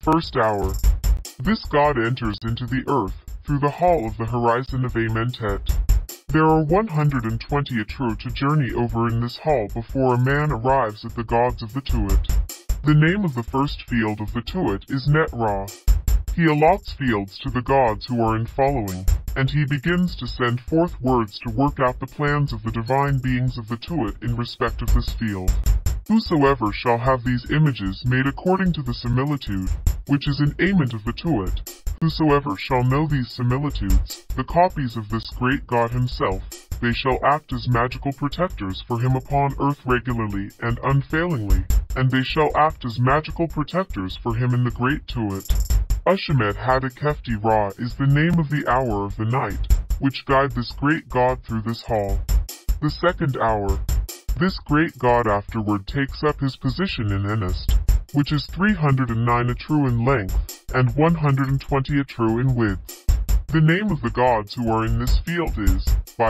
first hour. This god enters into the earth through the hall of the horizon of Amentet. There are 120 Atru to journey over in this hall before a man arrives at the gods of the TUAT. The name of the first field of the TUAT is Net-Ra. He allots fields to the gods who are in following, and he begins to send forth words to work out the plans of the divine beings of the TUAT in respect of this field. Whosoever shall have these images made according to the similitude, which is an ament of the TUAT, whosoever shall know these similitudes, the copies of this great God himself, they shall act as magical protectors for him upon earth regularly and unfailingly, and they shall act as magical protectors for him in the great TUAT. Ushemet Hadakefti Ra is the name of the hour of the night, which guide this great God through this hall. The second hour. This great God afterward takes up his position in Enest, which is 309 Atru in length, and 120 Atru in width. The name of the gods who are in this field is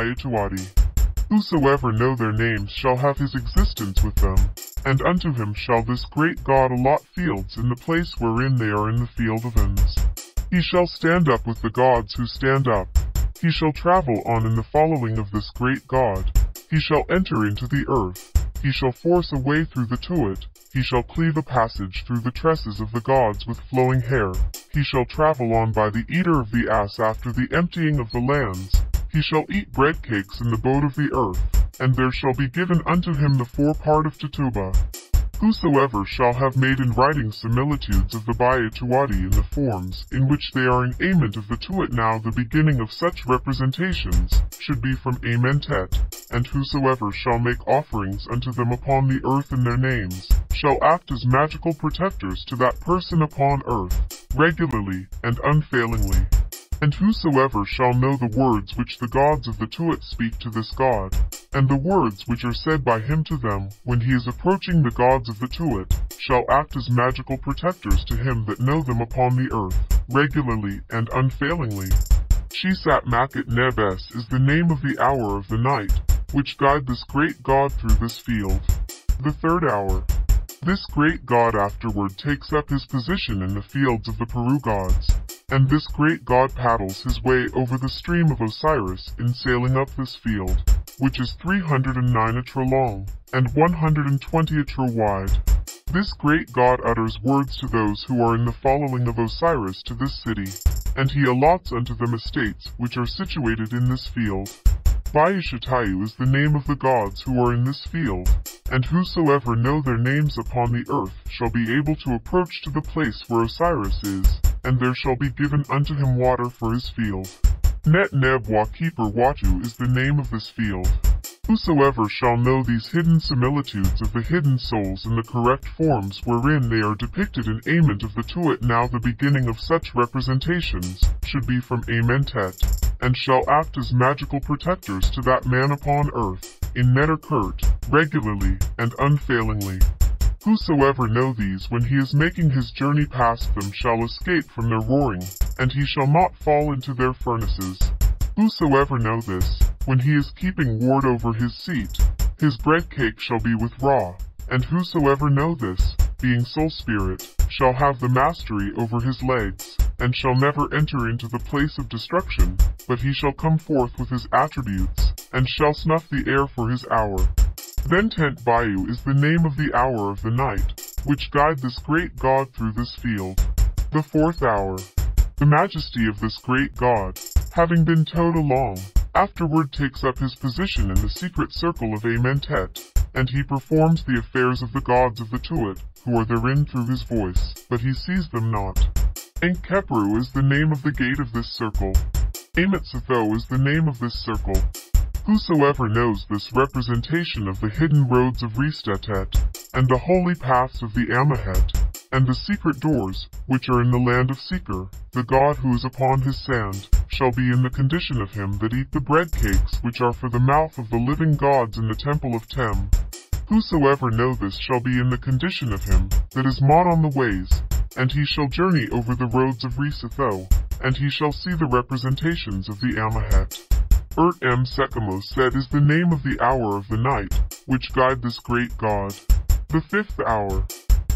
TUAT. Whosoever know their names shall have his existence with them, and unto him shall this great God allot fields in the place wherein they are in the field of Ens. He shall stand up with the gods who stand up. He shall travel on in the following of this great God. He shall enter into the earth. He shall force a way through the TUAT. He shall cleave a passage through the tresses of the gods with flowing hair. He shall travel on by the eater of the ass after the emptying of the lands. He shall eat bread cakes in the boat of the earth, and there shall be given unto him the forepart of Tituba. Whosoever shall have made in writing similitudes of the TUAT in the forms in which they are in ament of the TUAT, now the beginning of such representations should be from Amentet, and whosoever shall make offerings unto them upon the earth in their names, shall act as magical protectors to that person upon earth, regularly and unfailingly. And whosoever shall know the words which the gods of the TUAT speak to this God, and the words which are said by him to them when he is approaching the gods of the TUAT, shall act as magical protectors to him that know them upon the earth, regularly and unfailingly. Shisat Makat Nebes is the name of the hour of the night, which guide this great God through this field. The third hour. This great God afterward takes up his position in the fields of the Peru gods, and this great God paddles his way over the stream of Osiris in sailing up this field, which is 309 Atru long, and 120 Atru wide. This great God utters words to those who are in the following of Osiris to this city, and he allots unto them estates which are situated in this field. Bayashatayu is the name of the gods who are in this field, and whosoever know their names upon the earth shall be able to approach to the place where Osiris is, and there shall be given unto him water for his field. Net-Neb-Wa Keeper Watu is the name of this field. Whosoever shall know these hidden similitudes of the hidden souls in the correct forms wherein they are depicted in ament of the TUAT, now the beginning of such representations should be from Amentet, and shall act as magical protectors to that man upon earth, in Neterkurt, regularly and unfailingly. Whosoever know these when he is making his journey past them shall escape from their roaring, and he shall not fall into their furnaces. Whosoever know this, when he is keeping ward over his seat, his bread cake shall be with Ra, and whosoever know this, being soul spirit, shall have the mastery over his legs, and shall never enter into the place of destruction, but he shall come forth with his attributes, and shall snuff the air for his hour. Then Tent Bayu is the name of the hour of the night, which guide this great God through this field. The fourth hour. The majesty of this great God, having been towed along, afterward takes up his position in the secret circle of Amentet, and he performs the affairs of the gods of the TUAT, who are therein through his voice, but he sees them not. Enkeperu is the name of the gate of this circle. Amatsatho is the name of this circle. Whosoever knows this representation of the hidden roads of Ristetet, and the holy paths of the Amahet, and the secret doors, which are in the land of Seeker, the God who is upon his sand, shall be in the condition of him that eat the bread cakes which are for the mouth of the living gods in the temple of Tem. Whosoever know this shall be in the condition of him that is mod on the ways, and he shall journey over the roads of Risatho, and he shall see the representations of the Amahet. Urt-M Sekamo said is the name of the hour of the night, which guide this great God. The fifth hour.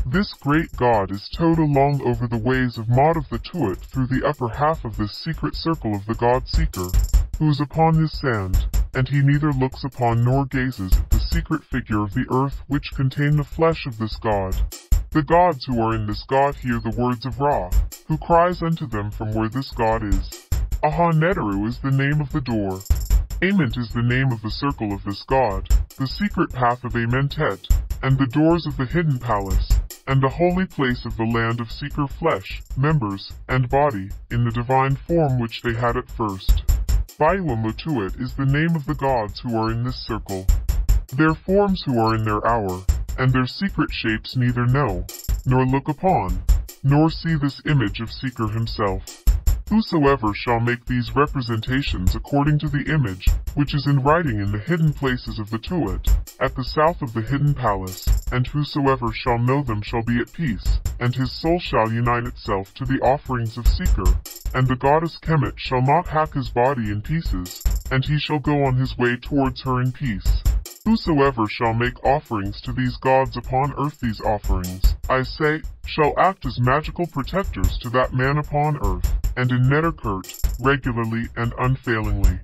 This great god is towed along over the ways of Maud of the TUAT through the upper half of this secret circle of the god-seeker, who is upon his sand, and he neither looks upon nor gazes at the secret figure of the earth which contain the flesh of this god. The gods who are in this god hear the words of Ra, who cries unto them from where this god is. Aha-Neteru is the name of the door. Ament is the name of the circle of this god, the secret path of Amentet, and the doors of the hidden palace, and the holy place of the land of seeker flesh, members, and body, in the divine form which they had at first. Baiwa-Mutuat is the name of the gods who are in this circle. Their forms who are in their hour, and their secret shapes neither know, nor look upon, nor see this image of seeker himself. Whosoever shall make these representations according to the image, which is in writing in the hidden places of the TUAT, at the south of the hidden palace, and whosoever shall know them shall be at peace, and his soul shall unite itself to the offerings of seeker, and the goddess Kemet shall not hack his body in pieces, and he shall go on his way towards her in peace. Whosoever shall make offerings to these gods upon earth, these offerings, I say, shall act as magical protectors to that man upon earth, and in Netterkurt, regularly and unfailingly.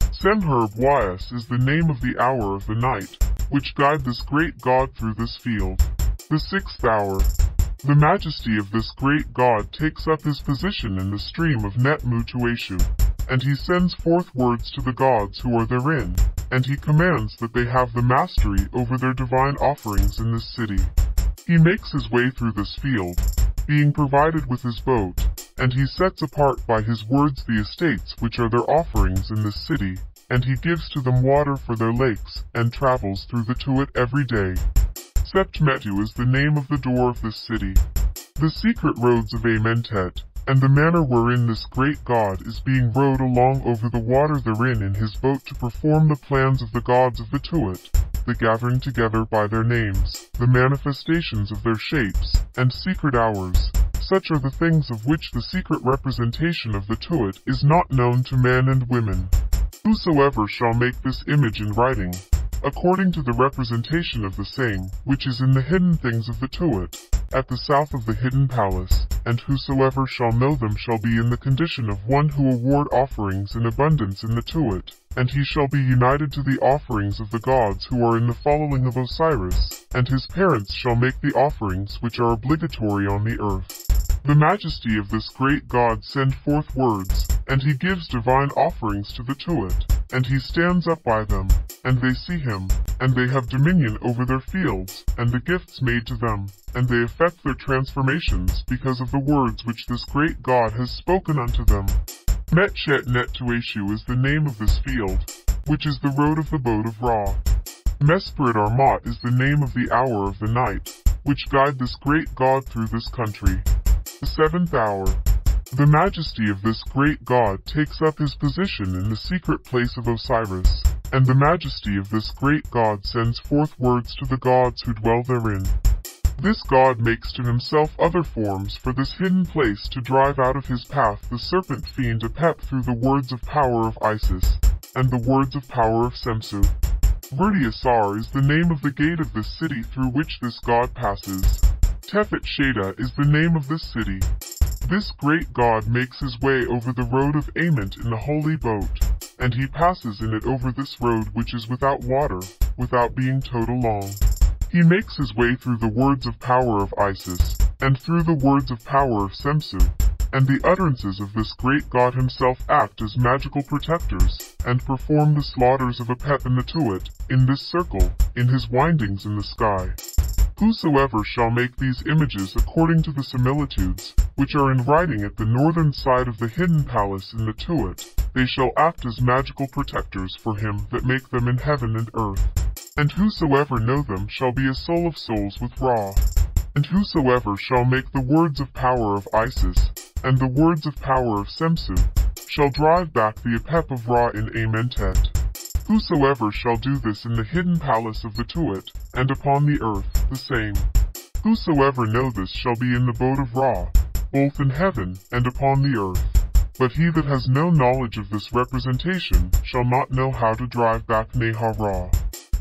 Semherb-Wyas is the name of the hour of the night, which guide this great god through this field. The sixth hour. The majesty of this great god takes up his position in the stream of Net-Mutueshu, and he sends forth words to the gods who are therein, and he commands that they have the mastery over their divine offerings in this city. He makes his way through this field, being provided with his boat, and he sets apart by his words the estates which are their offerings in this city, and he gives to them water for their lakes, and travels through the TUAT every day. Sept-Metu is the name of the door of this city. The secret roads of Amentet, and the manner wherein this great god is being rowed along over the water therein in his boat to perform the plans of the gods of the TUAT, the gathering together by their names, the manifestations of their shapes, and secret hours. Such are the things of which the secret representation of the TUAT is not known to men and women. Whosoever shall make this image in writing, according to the representation of the same, which is in the hidden things of the TUAT, at the south of the hidden palace, and whosoever shall know them shall be in the condition of one who award offerings in abundance in the TUAT, and he shall be united to the offerings of the gods who are in the following of Osiris, and his parents shall make the offerings which are obligatory on the earth. The majesty of this great god send forth words, and he gives divine offerings to the TUAT, and he stands up by them, and they see him, and they have dominion over their fields, and the gifts made to them, and they effect their transformations because of the words which this great god has spoken unto them. Metchet-Netueshu is the name of this field, which is the road of the boat of Ra. Mesprit-Armat is the name of the hour of the night, which guide this great god through this country. The seventh hour. The majesty of this great god takes up his position in the secret place of Osiris, and the majesty of this great god sends forth words to the gods who dwell therein. This god makes to himself other forms for this hidden place to drive out of his path the serpent fiend Apep through the words of power of Isis, and the words of power of Semsu. Vertiasar is the name of the gate of this city through which this god passes. Tefet Sheda is the name of this city. This great god makes his way over the road of Ament in the holy boat, and he passes in it over this road which is without water, without being towed along. He makes his way through the words of power of Isis, and through the words of power of Semsu, and the utterances of this great god himself act as magical protectors, and perform the slaughters of Apep and the TUAT, in this circle, in his windings in the sky. Whosoever shall make these images according to the similitudes, which are in writing at the northern side of the hidden palace in the TUAT, they shall act as magical protectors for him that make them in heaven and earth. And whosoever know them shall be a soul of souls with Ra. And whosoever shall make the words of power of Isis, and the words of power of Semsu, shall drive back the Apep of Ra in Amentet. Whosoever shall do this in the hidden palace of the TUAT, and upon the earth, the same. Whosoever know this shall be in the boat of Ra, both in heaven and upon the earth. But he that has no knowledge of this representation shall not know how to drive back Neha Ra.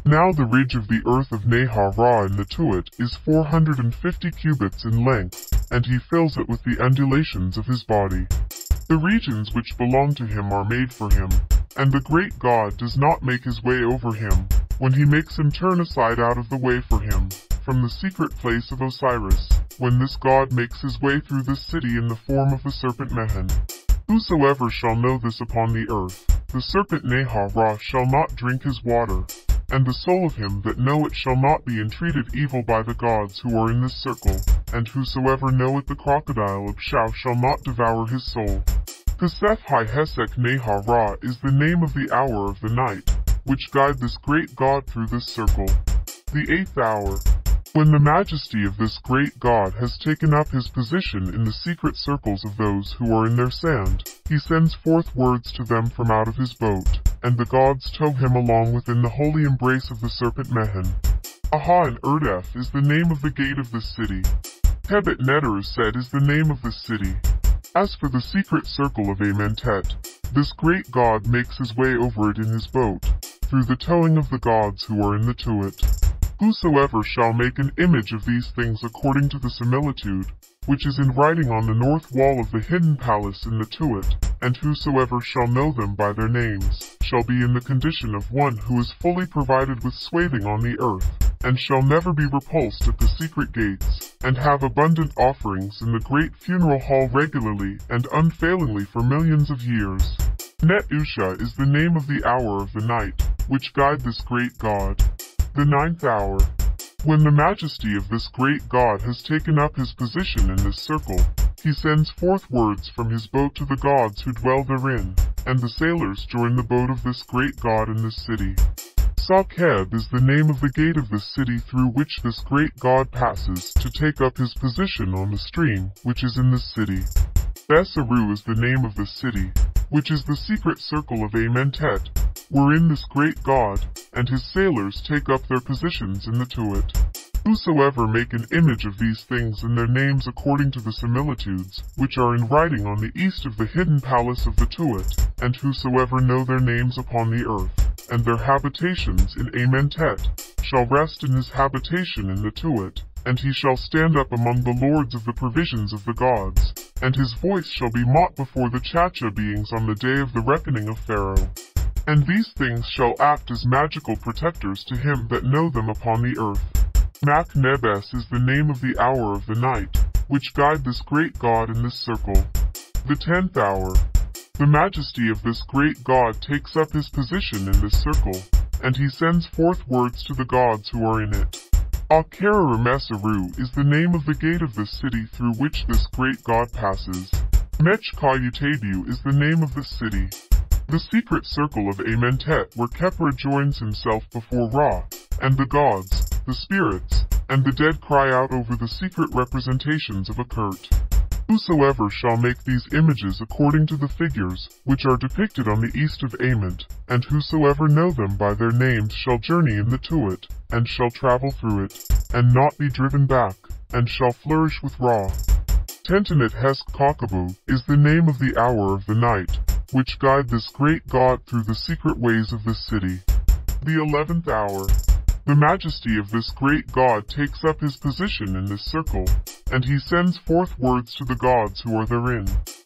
Now the ridge of the earth of Neha-Ra in the TUAT is 450 cubits in length, and he fills it with the undulations of his body. The regions which belong to him are made for him, and the great God does not make his way over him, when he makes him turn aside out of the way for him, from the secret place of Osiris, when this God makes his way through this city in the form of the serpent Mehen. Whosoever shall know this upon the earth, the serpent Neha-Ra shall not drink his water, and the soul of him that know it shall not be entreated evil by the gods who are in this circle, and whosoever knoweth the crocodile of Shao shall not devour his soul. Kasef Hi-Hesek Neha-Ra is the name of the hour of the night, which guide this great God through this circle. The 8th hour. When the majesty of this great God has taken up his position in the secret circles of those who are in their sand, he sends forth words to them from out of his boat, and the gods tow him along within the holy embrace of the serpent Mehen. Aha and Erdef is the name of the gate of this city. Tebet Neter said is the name of this city. As for the secret circle of Amentet, this great God makes his way over it in his boat, through the towing of the gods who are in the TUAT. Whosoever shall make an image of these things according to the similitude, which is in writing on the north wall of the hidden palace in the TUAT, and whosoever shall know them by their names, shall be in the condition of one who is fully provided with swathing on the earth, and shall never be repulsed at the secret gates, and have abundant offerings in the great funeral hall regularly and unfailingly for millions of years. Net Usha is the name of the hour of the night, which guide this great God. The 9th hour. When the majesty of this great God has taken up his position in this circle, he sends forth words from his boat to the gods who dwell therein, and the sailors join the boat of this great God in this city. Sakeb is the name of the gate of the city through which this great God passes to take up his position on the stream which is in this city. Besaru is the name of the city, which is the secret circle of Amentet, wherein this great God and his sailors take up their positions in the TUAT. Whosoever make an image of these things and their names according to the similitudes, which are in writing on the east of the hidden palace of the TUAT, and whosoever know their names upon the earth, and their habitations in Amentet, shall rest in his habitation in the TUAT, and he shall stand up among the lords of the provisions of the gods, and his voice shall be mocked before the Chacha beings on the day of the reckoning of Pharaoh. And these things shall act as magical protectors to him that know them upon the earth. Mak Nebes is the name of the hour of the night, which guide this great God in this circle. The 10th hour. The majesty of this great God takes up his position in this circle, and he sends forth words to the gods who are in it. Akera Mesaru is the name of the gate of the city through which this great God passes. Mechkayutabu is the name of the city. The secret circle of Amentet where Khepra joins himself before Ra, and the gods, the spirits, and the dead cry out over the secret representations of Akert. Whosoever shall make these images according to the figures, which are depicted on the east of Ament, and whosoever know them by their names shall journey in the TUAT, and shall travel through it, and not be driven back, and shall flourish with Ra. Tentanet Hesk Kakabu is the name of the hour of the night, which guide this great God through the secret ways of this city. The 11th hour. The majesty of this great God takes up his position in this circle, and he sends forth words to the gods who are therein.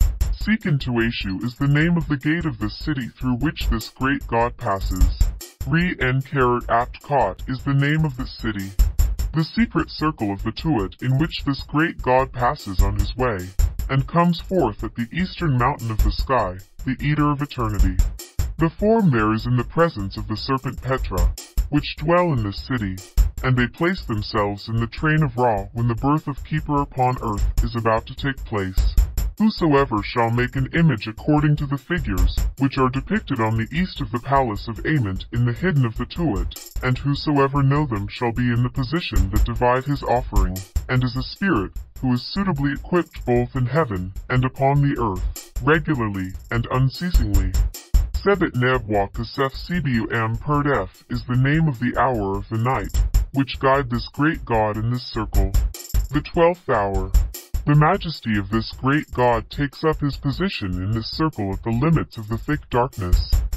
Sekin Tuashu is the name of the gate of the city through which this great God passes. Re-En-Karat Apt-Kot is the name of the city. The secret circle of the TUAT in which this great God passes on his way, and comes forth at the eastern mountain of the sky, the Eater of Eternity. The form there is in the presence of the serpent Petra, which dwell in this city, and they place themselves in the train of Ra when the birth of Keeper upon earth is about to take place. Whosoever shall make an image according to the figures, which are depicted on the east of the palace of Ament in the hidden of the TUAT, and whosoever know them shall be in the position that divide his offering, and is a spirit, who is suitably equipped both in heaven and upon the earth, regularly and unceasingly. Sebet Nebwa Kasef Cbum Perdef is the name of the hour of the night, which guide this great God in this circle. The 12th hour. The majesty of this great God takes up his position in this circle at the limits of the thick darkness,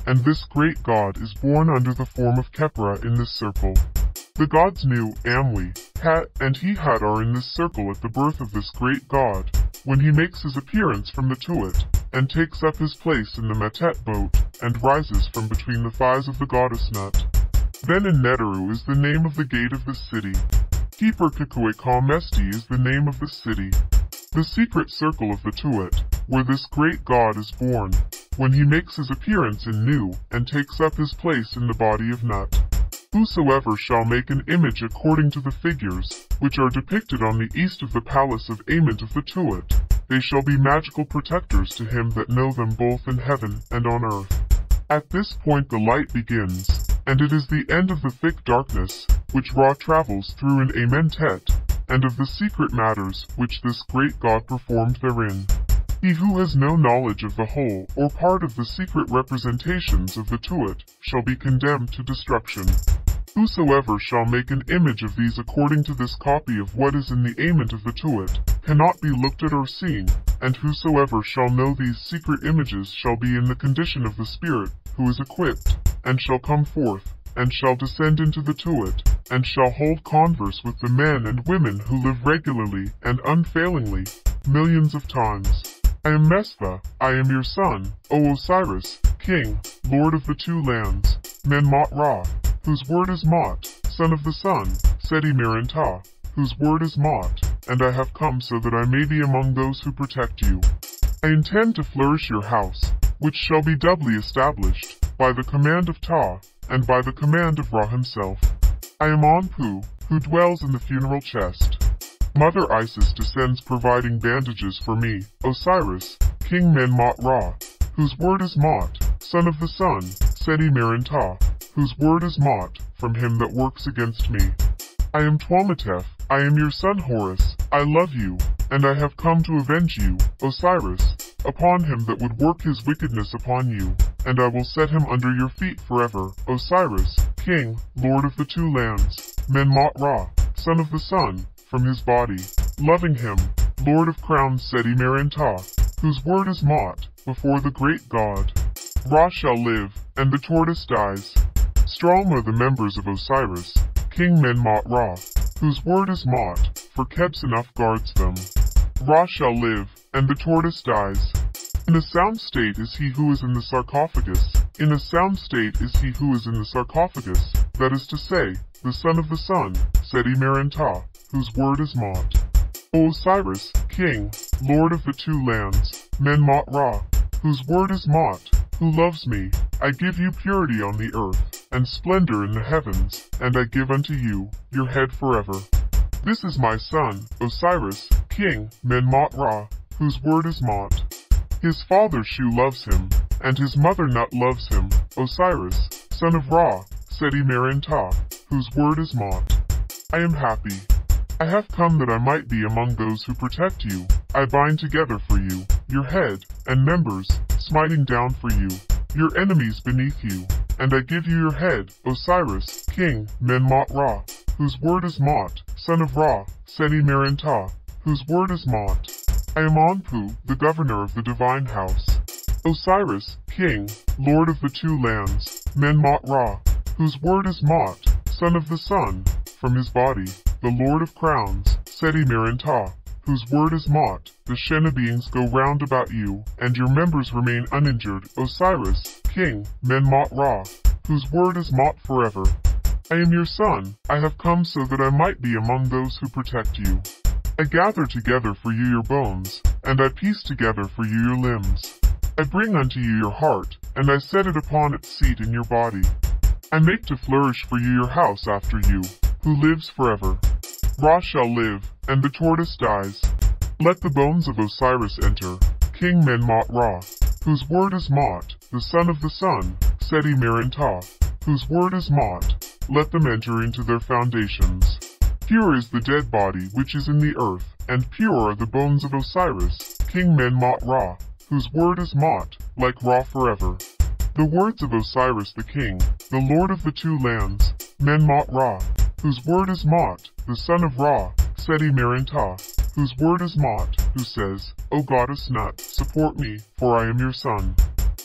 and this great god is born under the form of Kepra in this circle. The gods Nu, Amli, Het, and Hehad are in this circle at the birth of this great god, when he makes his appearance from the Tuat, and takes up his place in the Metet boat, and rises from between the thighs of the goddess Nut. Then in Neteru is the name of the gate of the city. Keeper Kikueka Mesti is the name of the city. The secret circle of the Tuat, where this great god is born, when he makes his appearance in Nu, and takes up his place in the body of Nut. Whosoever shall make an image according to the figures, which are depicted on the east of the palace of Ament of the Tuat, they shall be magical protectors to him that know them both in heaven and on earth. At this point the light begins, and it is the end of the thick darkness, which Ra travels through in Amentet, and of the secret matters which this great god performed therein. He who has no knowledge of the whole or part of the secret representations of the Tuat shall be condemned to destruction. Whosoever shall make an image of these according to this copy of what is in the Ament of the Tuat cannot be looked at or seen, and whosoever shall know these secret images shall be in the condition of the spirit who is equipped, and shall come forth, and shall descend into the Tuat, and shall hold converse with the men and women who live regularly and unfailingly, millions of times. I am Mestha, I am your son, O Osiris, King, Lord of the two lands, Menmot Ra, whose word is Mot, son of the sun, Seti Merentah, whose word is Mot, and I have come so that I may be among those who protect you. I intend to flourish your house, which shall be doubly established, by the command of Ta, and by the command of Ra himself. I am Anpu, who dwells in the funeral chest. Mother Isis descends providing bandages for me, Osiris, King Menmot Ra, whose word is Mot, son of the sun, Seti Merentah, whose word is Mot, from him that works against me. I am Tuamatef, I am your son Horus, I love you, and I have come to avenge you, Osiris, upon him that would work his wickedness upon you, and I will set him under your feet forever, Osiris, King, Lord of the two lands, Menmot Ra, son of the sun, from his body, loving him, Lord of crowns Seti Merentah, whose word is Mot, before the great god. Ra shall live, and the tortoise dies. Strong are the members of Osiris, King Menmot Ra, whose word is Mot, for Kebsenough guards them. Ra shall live, and the tortoise dies. In a sound state is he who is in the sarcophagus, in a sound state is he who is in the sarcophagus, that is to say, the son of the sun, Seti Merentah, whose word is Mot. O Osiris, King, Lord of the two lands, Menmot Ra, whose word is Mot, who loves me, I give you purity on the earth, and splendor in the heavens, and I give unto you your head forever. This is my son, Osiris, King, Menmot Ra, whose word is Mot. His father Shu loves him, and his mother Nut loves him, Osiris, son of Ra, Seti Merentah, whose word is Mot. I am happy. I have come that I might be among those who protect you. I bind together for you, your head, and members, smiting down for you, your enemies beneath you, and I give you your head, Osiris, King, Menmot Ra, whose word is Mot, son of Ra, Seti Merentah, whose word is Mot. I am Anpu, the governor of the divine house. Osiris, King, Lord of the two lands, Menmot Ra, whose word is Mot, son of the sun, from his body, the Lord of crowns, Seti Merentah, whose word is Mot. The Shena beings go round about you, and your members remain uninjured, Osiris, King, Menmot Ra, whose word is Mot forever. I am your son, I have come so that I might be among those who protect you. I gather together for you your bones, and I piece together for you your limbs. I bring unto you your heart, and I set it upon its seat in your body. I make to flourish for you your house after you, who lives forever. Ra shall live, and the tortoise dies. Let the bones of Osiris enter, King Menmot Ra, whose word is Mot, the son of the sun, Seti Merentah, whose word is Mot. Let them enter into their foundations. Pure is the dead body which is in the earth, and pure are the bones of Osiris, King Menmot Ra, whose word is Mot, like Ra forever. The words of Osiris the king, the lord of the two lands, Menmot Ra, whose word is Mot, the son of Ra, Seti Merentah, whose word is Mot, who says, O goddess Nut, support me, for I am your son.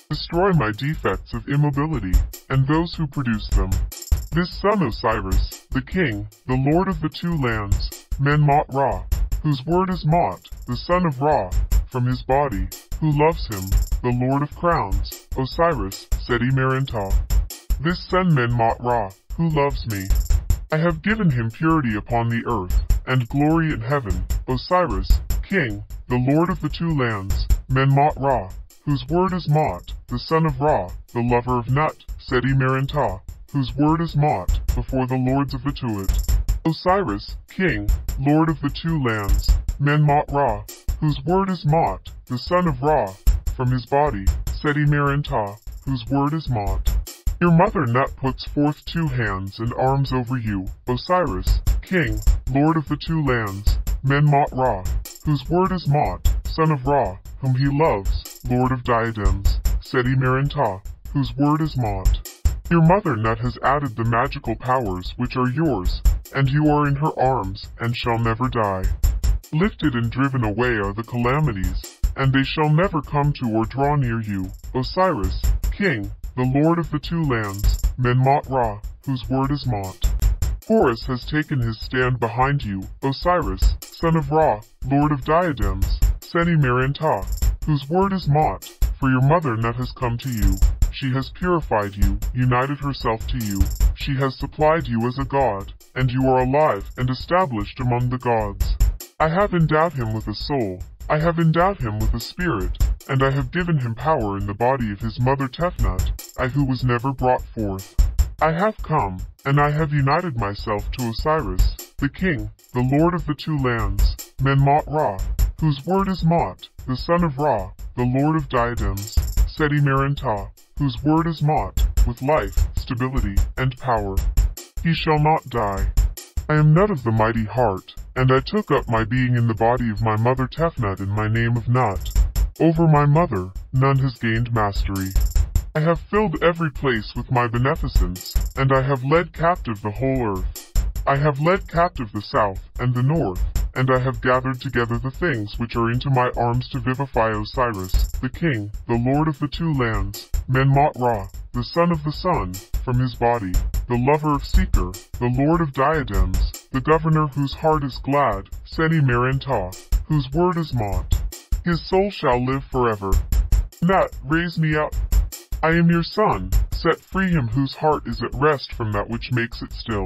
Destroy my defects of immobility, and those who produce them. This son Osiris, the king, the lord of the two lands, Men-Mot-Ra, whose word is Mot, the son of Ra, from his body, who loves him, the lord of crowns, Osiris, Seti-Merenptah. This son Men-Mot-Ra, who loves me. I have given him purity upon the earth, and glory in heaven, Osiris, king, the lord of the two lands, Men-Mot-Ra, whose word is Mot, the son of Ra, the lover of Nut, Seti-Merenptah, whose word is Mot, before the lords of the TUAT. Osiris, king, lord of the two lands, Men-Mot-Ra, whose word is Mot, the son of Ra, from his body, Seti-Merenptah, whose word is Mot. Your mother Nut puts forth 2 hands and arms over you, Osiris, king, lord of the two lands, Men-Mot-Ra, whose word is Mot, son of Ra, whom he loves, lord of diadems, Seti-Merenptah, whose word is Mot. Your mother Nut has added the magical powers which are yours, and you are in her arms, and shall never die. Lifted and driven away are the calamities, and they shall never come to or draw near you, Osiris, king, the lord of the two lands, Men-Mot-Ra, whose word is Mot. Horus has taken his stand behind you, Osiris, son of Ra, lord of diadems, Seti-Merenptah, whose word is Mot, for your mother Nut has come to you. She has purified you, united herself to you. She has supplied you as a god, and you are alive and established among the gods. I have endowed him with a soul. I have endowed him with a spirit, and I have given him power in the body of his mother Tefnut, I who was never brought forth. I have come, and I have united myself to Osiris, the king, the lord of the two lands, Men-Mot-Ra, whose word is Mot, the son of Ra, the lord of diadems, Seti-Merenptah, whose word is Mot, with life, stability, and power. He shall not die. I am Nut of the mighty heart, and I took up my being in the body of my mother Tefnut in my name of Nut. Over my mother, none has gained mastery. I have filled every place with my beneficence, and I have led captive the whole earth. I have led captive the south and the north, and I have gathered together the things which are into my arms to vivify Osiris, the king, the lord of the two lands, Men-Mot-Ra, the son of the sun, from his body, the lover of Seeker, the lord of diadems, the governor whose heart is glad, Seti-Merenptah, whose word is Mot. His soul shall live forever. Nut, raise me up. I am your son, set free him whose heart is at rest from that which makes it still.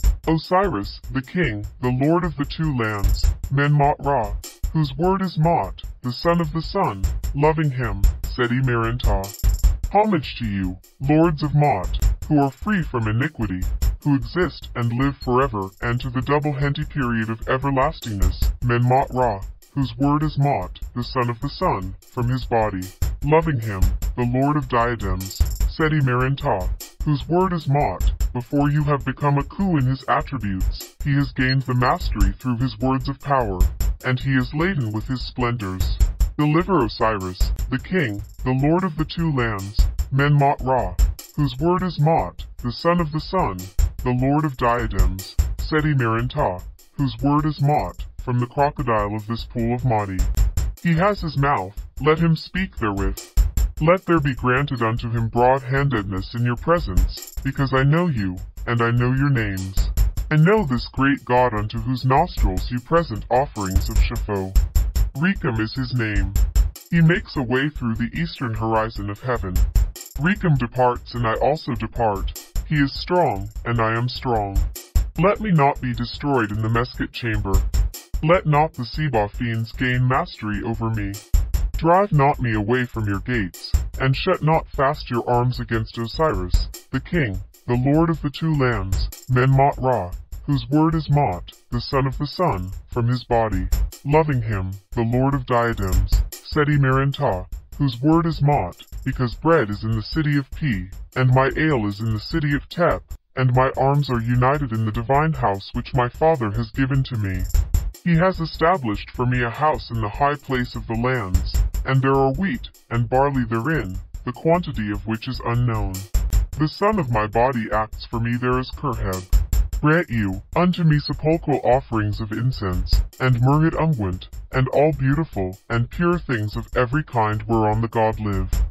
Osiris, the king, the lord of the two lands, Men-Mot-Ra, whose word is Mot, the son of the sun, loving him, Seti-Merenptah. Homage to you, lords of Mot, who are free from iniquity, who exist and live forever, and to the double henty period of everlastingness, Men-Mot-Ra, whose word is Mot, the son of the sun, from his body, loving him, the lord of diadems, Seti-Merenptah, whose word is Mot. Before you have become a coup in his attributes, he has gained the mastery through his words of power, and he is laden with his splendors. Deliver Osiris, the king, the lord of the two lands, Men-Mot-Ra, whose word is Mot, the son of the sun, the lord of diadems, Seti-Merenptah, whose word is Mot, from the crocodile of this pool of Mati. He has his mouth, let him speak therewith. Let there be granted unto him broad-handedness in your presence, because I know you, and I know your names. I know this great God unto whose nostrils you present offerings of Shapho. Rekem is his name. He makes a way through the eastern horizon of heaven. Rekem departs and I also depart. He is strong, and I am strong. Let me not be destroyed in the Mesket chamber. Let not the Seba fiends gain mastery over me. Drive not me away from your gates, and shut not fast your arms against Osiris, the king, the lord of the two lands, Men-Mot-Ra, whose word is Mot, the son of the sun, from his body, loving him, the lord of diadems, Seti-Merenptah, whose word is Mot, because bread is in the city of Pi, and my ale is in the city of Tep, and my arms are united in the divine house which my father has given to me. He has established for me a house in the high place of the lands, and there are wheat and barley therein, the quantity of which is unknown. The son of my body acts for me there as Kerheb. Grant you unto me sepulchral offerings of incense, and myrrhed unguent, and all beautiful and pure things of every kind whereon the god live.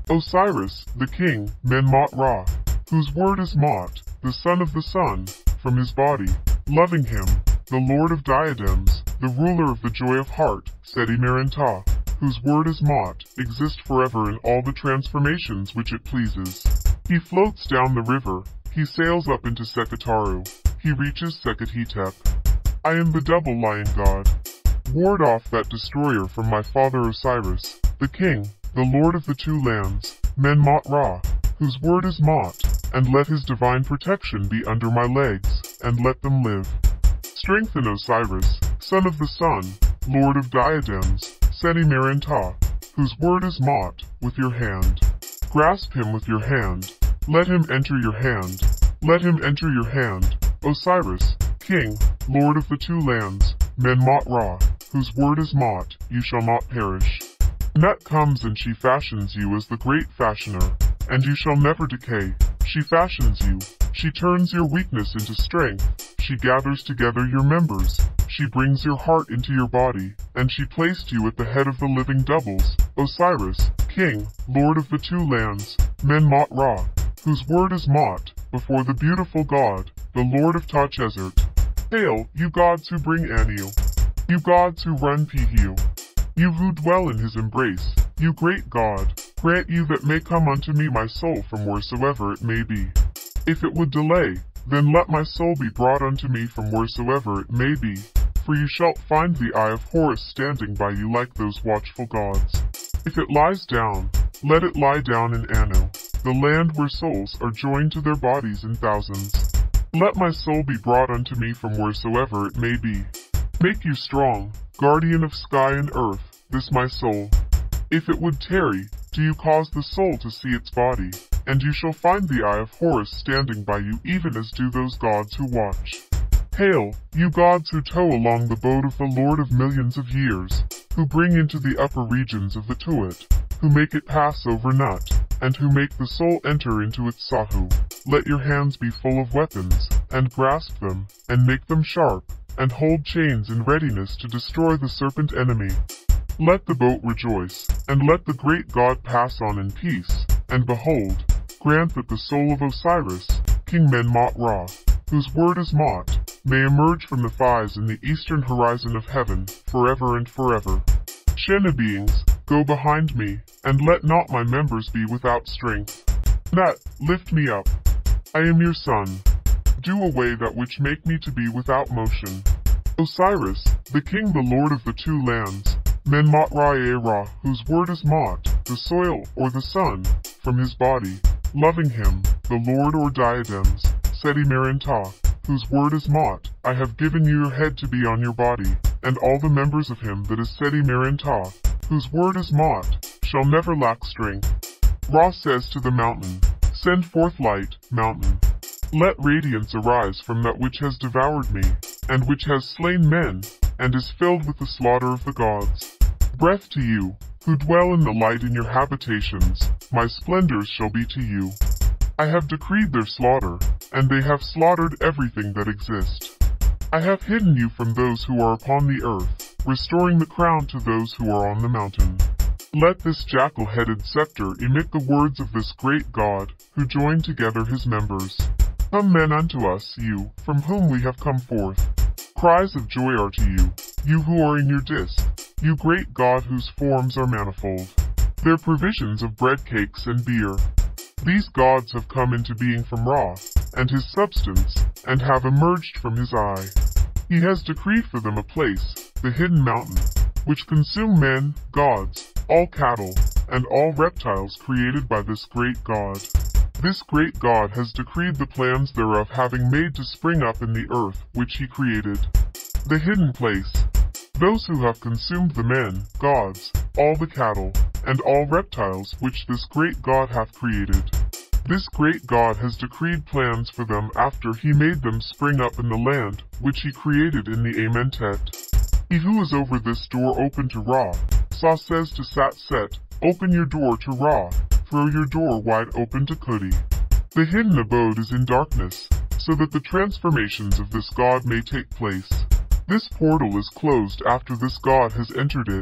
Osiris, the king, Men-Mot-Ra, whose word is Mot, the son of the sun, from his body, loving him, the lord of diadems, the ruler of the joy of heart, Seti-Merin-Ta, whose word is Mot, exist forever in all the transformations which it pleases. He floats down the river, he sails up into Sekataru, he reaches Sekhet-Hetep. I am the double lion god. Ward off that destroyer from my father Osiris, the king, the lord of the two lands, Men-Mot-Ra, whose word is Mot, and let his divine protection be under my legs, and let them live. Strengthen Osiris, son of the sun, lord of diadems, Seti-Merin-Ta, whose word is Mot, with your hand. Grasp him with your hand. Let him enter your hand. Let him enter your hand. Osiris, king, lord of the two lands, Men-Mot-Ra, whose word is Mot, you shall not perish. Nut comes and she fashions you as the great fashioner, and you shall never decay. She fashions you. She turns your weakness into strength. She gathers together your members. She brings your heart into your body, and she placed you at the head of the living doubles, Osiris, king, lord of the two lands, Men-Mot-Ra, whose word is Mot, before the beautiful god, the lord of Tachezert. Hail, you gods who bring Anu. You gods who run Pihiu. You who dwell in his embrace, you great God, grant you that may come unto me my soul from wheresoever it may be. If it would delay, then let my soul be brought unto me from wheresoever it may be, for you shalt find the eye of Horus standing by you like those watchful gods. If it lies down, let it lie down in Anu, the land where souls are joined to their bodies in thousands. Let my soul be brought unto me from wheresoever it may be. Make you strong, guardian of sky and earth, this my soul. If it would tarry, do you cause the soul to see its body, and you shall find the eye of Horus standing by you even as do those gods who watch. Hail, you gods who tow along the boat of the Lord of millions of years, who bring into the upper regions of the TUAT, who make it pass over Nut, and who make the soul enter into its Sahu. Let your hands be full of weapons, and grasp them, and make them sharp, and hold chains in readiness to destroy the serpent enemy. Let the boat rejoice, and let the great God pass on in peace, and behold, grant that the soul of Osiris, King Men-Mot-Ra, whose word is Mot, may emerge from the thighs in the eastern horizon of heaven, forever and forever. Shena beings, go behind me, and let not my members be without strength. Nut, lift me up. I am your son. Do away that which make me to be without motion. Osiris, the king, the lord of the two lands, Men-Mot-Ra, whose word is Mot, the soil or the sun, from his body, loving him, the lord or diadems, Seti-Merin-Ta, whose word is Mot, I have given you your head to be on your body, and all the members of him that is Seti-Merin-Ta, whose word is Mot, shall never lack strength. Ra says to the mountain, send forth light, mountain. Let radiance arise from that which has devoured me, and which has slain men, and is filled with the slaughter of the gods. Breath to you, who dwell in the light in your habitations, my splendors shall be to you. I have decreed their slaughter, and they have slaughtered everything that exists. I have hidden you from those who are upon the earth, restoring the crown to those who are on the mountain. Let this jackal-headed scepter emit the words of this great God, who joined together his members. Come men unto us, you, from whom we have come forth. Cries of joy are to you, you who are in your disk, you great God whose forms are manifold. Their provisions of bread cakes and beer. These gods have come into being from Ra, and his substance, and have emerged from his eye. He has decreed for them a place, the hidden mountain, which consume men, gods, all cattle, and all reptiles created by this great God. This great God has decreed the plans thereof having made to spring up in the earth, which he created. The hidden place. Those who have consumed the men, gods, all the cattle, and all reptiles which this great God hath created. This great God has decreed plans for them after he made them spring up in the land, which he created in the Amentet. He who is over this door open to Ra, Sa says to Sat-Set, open your door to Ra, throw your door wide open to Kudi. The hidden abode is in darkness, so that the transformations of this God may take place. This portal is closed after this God has entered it,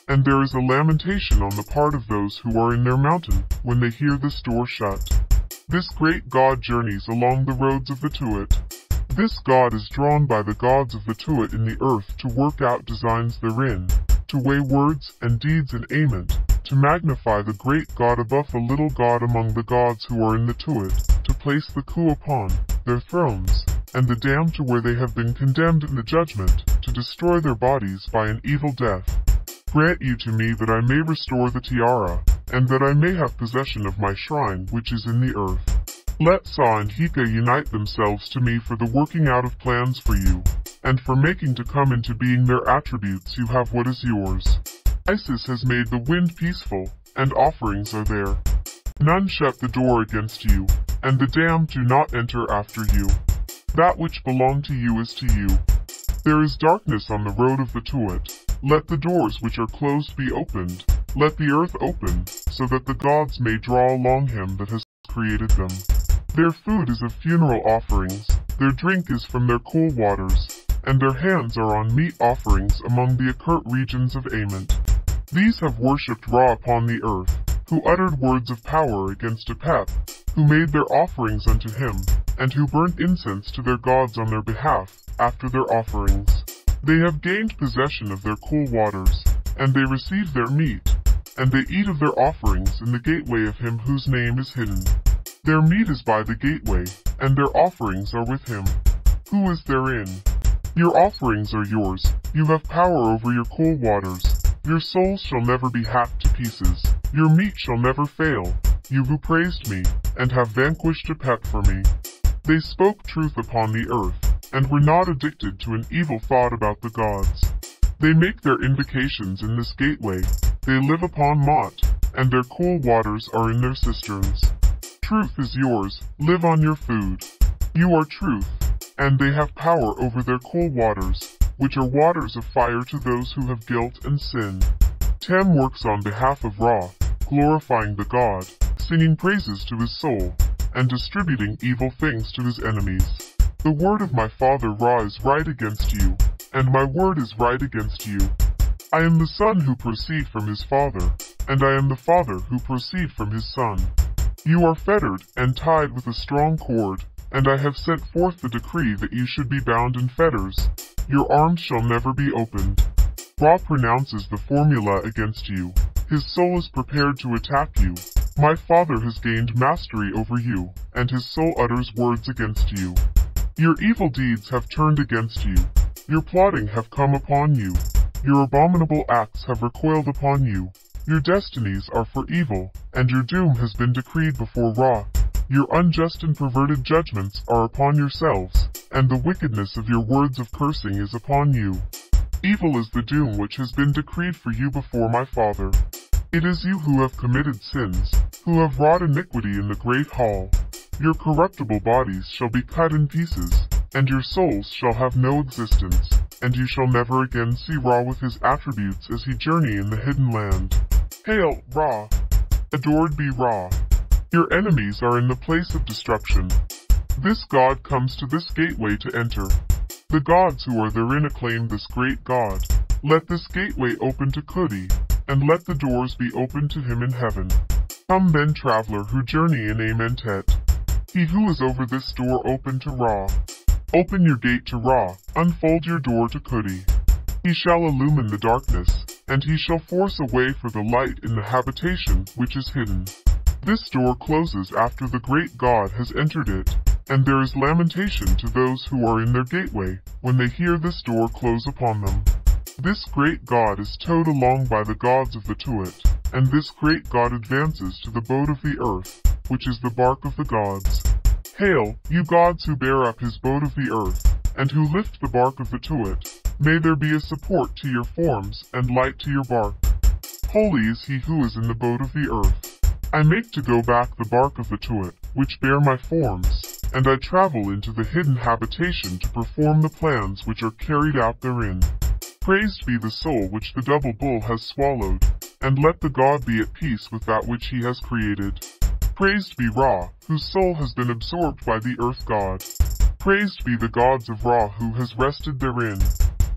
and there is a lamentation on the part of those who are in their mountain when they hear this door shut. This great god journeys along the roads of the TUAT. This god is drawn by the gods of the TUAT in the earth to work out designs therein, to weigh words and deeds in ament, to magnify the great god above the little god among the gods who are in the TUAT, to place the coup upon their thrones, and the damned to where they have been condemned in the judgment, to destroy their bodies by an evil death. Grant you to me that I may restore the tiara, and that I may have possession of my shrine which is in the earth. Let Sa and Hika unite themselves to me for the working out of plans for you, and for making to come into being their attributes you have what is yours. Isis has made the wind peaceful, and offerings are there. None shut the door against you, and the damned do not enter after you. That which belonged to you is to you. There is darkness on the road of the TUAT. Let the doors which are closed be opened. Let the earth open, so that the gods may draw along him that has created them. Their food is of funeral offerings, their drink is from their cool waters, and their hands are on meat offerings among the occult regions of Ament. These have worshipped Ra upon the earth, who uttered words of power against Apep, who made their offerings unto him, and who burnt incense to their gods on their behalf, after their offerings. They have gained possession of their cool waters, and they receive their meat, and they eat of their offerings in the gateway of him whose name is hidden. Their meat is by the gateway, and their offerings are with him. Who is therein? Your offerings are yours, you have power over your cool waters. Your souls shall never be hacked to pieces, your meat shall never fail, you who praised me, and have vanquished Apep for me. They spoke truth upon the earth, and were not addicted to an evil thought about the gods. They make their invocations in this gateway, they live upon Mot, and their cool waters are in their cisterns. Truth is yours, live on your food. You are truth, and they have power over their cool waters, which are waters of fire to those who have guilt and sin. Tem works on behalf of Ra, glorifying the god, singing praises to his soul, and distributing evil things to his enemies. The word of my father Ra is right against you, and my word is right against you. I am the son who proceed from his father, and I am the father who proceed from his son. You are fettered and tied with a strong cord, and I have sent forth the decree that you should be bound in fetters. Your arms shall never be opened. Ra pronounces the formula against you. His soul is prepared to attack you. My father has gained mastery over you, and his soul utters words against you. Your evil deeds have turned against you. Your plotting have come upon you. Your abominable acts have recoiled upon you. Your destinies are for evil, and your doom has been decreed before Ra. Your unjust and perverted judgments are upon yourselves, and the wickedness of your words of cursing is upon you. Evil is the doom which has been decreed for you before my father. It is you who have committed sins, who have wrought iniquity in the great hall. Your corruptible bodies shall be cut in pieces, and your souls shall have no existence, and you shall never again see Ra with his attributes as he journey in the hidden land. Hail, Ra! Adored be Ra! Your enemies are in the place of destruction. This god comes to this gateway to enter. The gods who are therein acclaim this great god. Let this gateway open to Kudi, and let the doors be opened to him in heaven. Come then, traveler who journey in Amentet. He who is over this door open to Ra. Open your gate to Ra, unfold your door to Kudi. He shall illumine the darkness, and he shall force a way for the light in the habitation which is hidden. This door closes after the great god has entered it, and there is lamentation to those who are in their gateway, when they hear this door close upon them. This great god is towed along by the gods of the TUAT, and this great god advances to the boat of the earth, which is the bark of the gods. Hail, you gods who bear up his boat of the earth, and who lift the bark of the TUAT. May there be a support to your forms, and light to your bark. Holy is he who is in the boat of the earth. I make to go back the bark of the TUAT, which bear my forms, and I travel into the hidden habitation to perform the plans which are carried out therein. Praised be the soul which the double bull has swallowed, and let the god be at peace with that which he has created. Praised be Ra, whose soul has been absorbed by the earth god. Praised be the gods of Ra who has rested therein.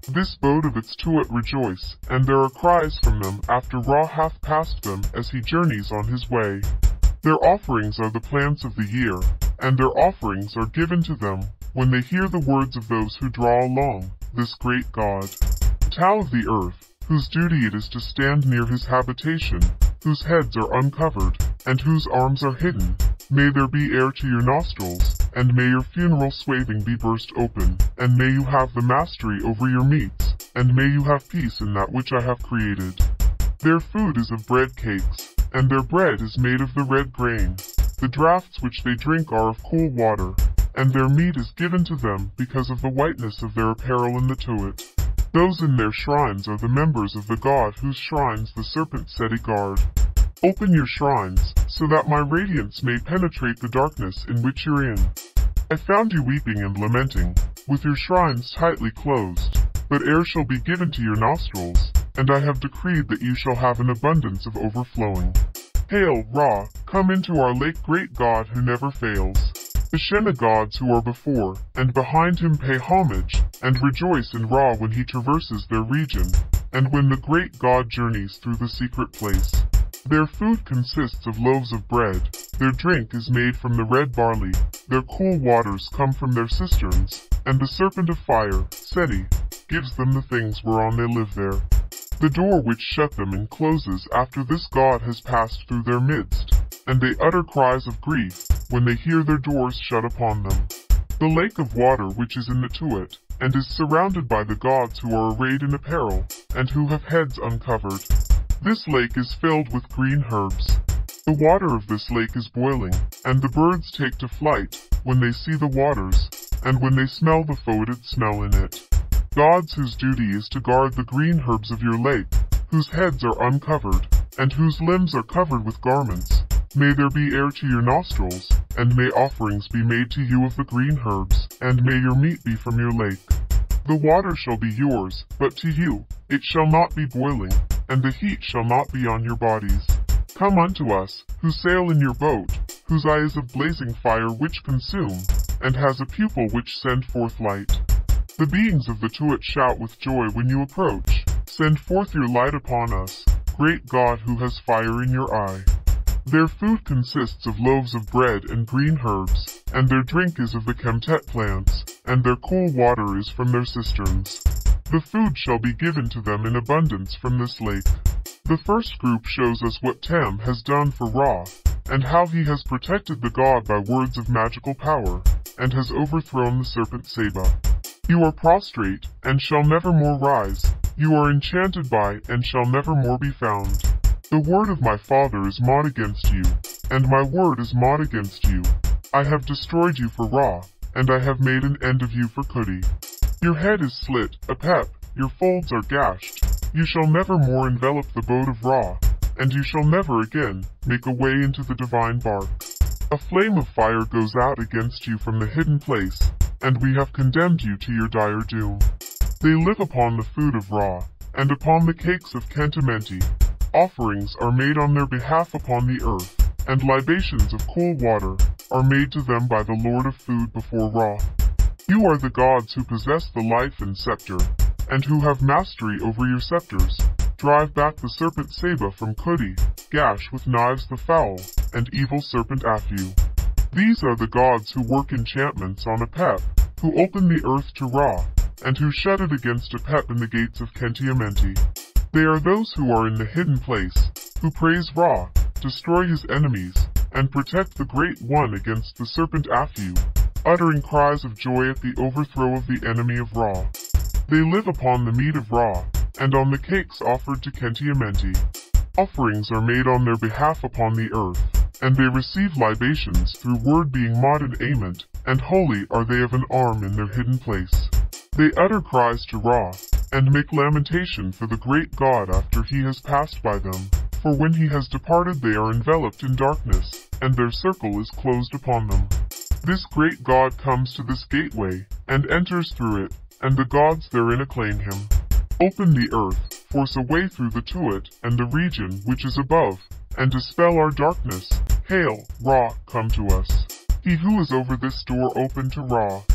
This boat of its TUAT rejoice, and there are cries from them after Ra hath passed them as he journeys on his way. Their offerings are the plants of the year, and their offerings are given to them when they hear the words of those who draw along this great God. Tau of the earth, whose duty it is to stand near his habitation, whose heads are uncovered, and whose arms are hidden, may there be air to your nostrils, and may your funeral swathing be burst open, and may you have the mastery over your meats, and may you have peace in that which I have created. Their food is of bread cakes, and their bread is made of the red grain. The draughts which they drink are of cool water, and their meat is given to them because of the whiteness of their apparel in the TUAT. Those in their shrines are the members of the god whose shrines the serpent Seti guard. Open your shrines, so that my radiance may penetrate the darkness in which you're in. I found you weeping and lamenting, with your shrines tightly closed, but air shall be given to your nostrils, and I have decreed that you shall have an abundance of overflowing. Hail, Ra, come into our lake, great God who never fails. The Shena gods who are before and behind him pay homage, and rejoice in Ra when he traverses their region, and when the great God journeys through the secret place. Their food consists of loaves of bread, their drink is made from the red barley, their cool waters come from their cisterns, and the serpent of fire, Seti, gives them the things whereon they live there. The door which shut them in closes after this god has passed through their midst, and they utter cries of grief when they hear their doors shut upon them. The lake of water which is in the TUAT, and is surrounded by the gods who are arrayed in apparel, and who have heads uncovered. This lake is filled with green herbs. The water of this lake is boiling, and the birds take to flight when they see the waters, and when they smell the foetid smell in it. Gods whose duty is to guard the green herbs of your lake, whose heads are uncovered, and whose limbs are covered with garments. May there be air to your nostrils, and may offerings be made to you of the green herbs, and may your meat be from your lake. The water shall be yours, but to you it shall not be boiling, and the heat shall not be on your bodies. Come unto us, who sail in your boat, whose eye is of blazing fire which consume, and has a pupil which send forth light. The beings of the TUAT shout with joy when you approach. Send forth your light upon us, great God who has fire in your eye. Their food consists of loaves of bread and green herbs, and their drink is of the Kemtet plants, and their cool water is from their cisterns. The food shall be given to them in abundance from this lake. The first group shows us what Tem has done for Ra, and how he has protected the god by words of magical power, and has overthrown the serpent Seba. You are prostrate, and shall never more rise. You are enchanted by, and shall never more be found. The word of my father is Mod against you, and my word is Mod against you. I have destroyed you for Ra, and I have made an end of you for Kuti. Your head is slit, Apep, your folds are gashed. You shall never more envelop the boat of Ra, and you shall never again make a way into the divine bark. A flame of fire goes out against you from the hidden place, and we have condemned you to your dire doom. They live upon the food of Ra, and upon the cakes of Kentimenti. Offerings are made on their behalf upon the earth, and libations of cool water are made to them by the Lord of food before Ra. You are the gods who possess the life and scepter, and who have mastery over your scepters. Drive back the serpent Seba from Kuti, gash with knives the foul, and evil serpent Aphu. These are the gods who work enchantments on Apep, who open the earth to Ra, and who shut it against Apep in the gates of Kentiamenti. They are those who are in the hidden place, who praise Ra, destroy his enemies, and protect the Great One against the serpent Aphu, uttering cries of joy at the overthrow of the enemy of Ra. They live upon the meat of Ra, and on the cakes offered to Kentiamenti. Offerings are made on their behalf upon the earth, and they receive libations through word being Mod and Ament, and holy are they of an arm in their hidden place. They utter cries to Ra, and make lamentation for the great God after he has passed by them, for when he has departed they are enveloped in darkness, and their circle is closed upon them. This great God comes to this gateway, and enters through it, and the gods therein acclaim him. Open the earth, force a way through the TUAT and the region which is above, and dispel our darkness. Hail, Ra, come to us. He who is over this door open to Ra.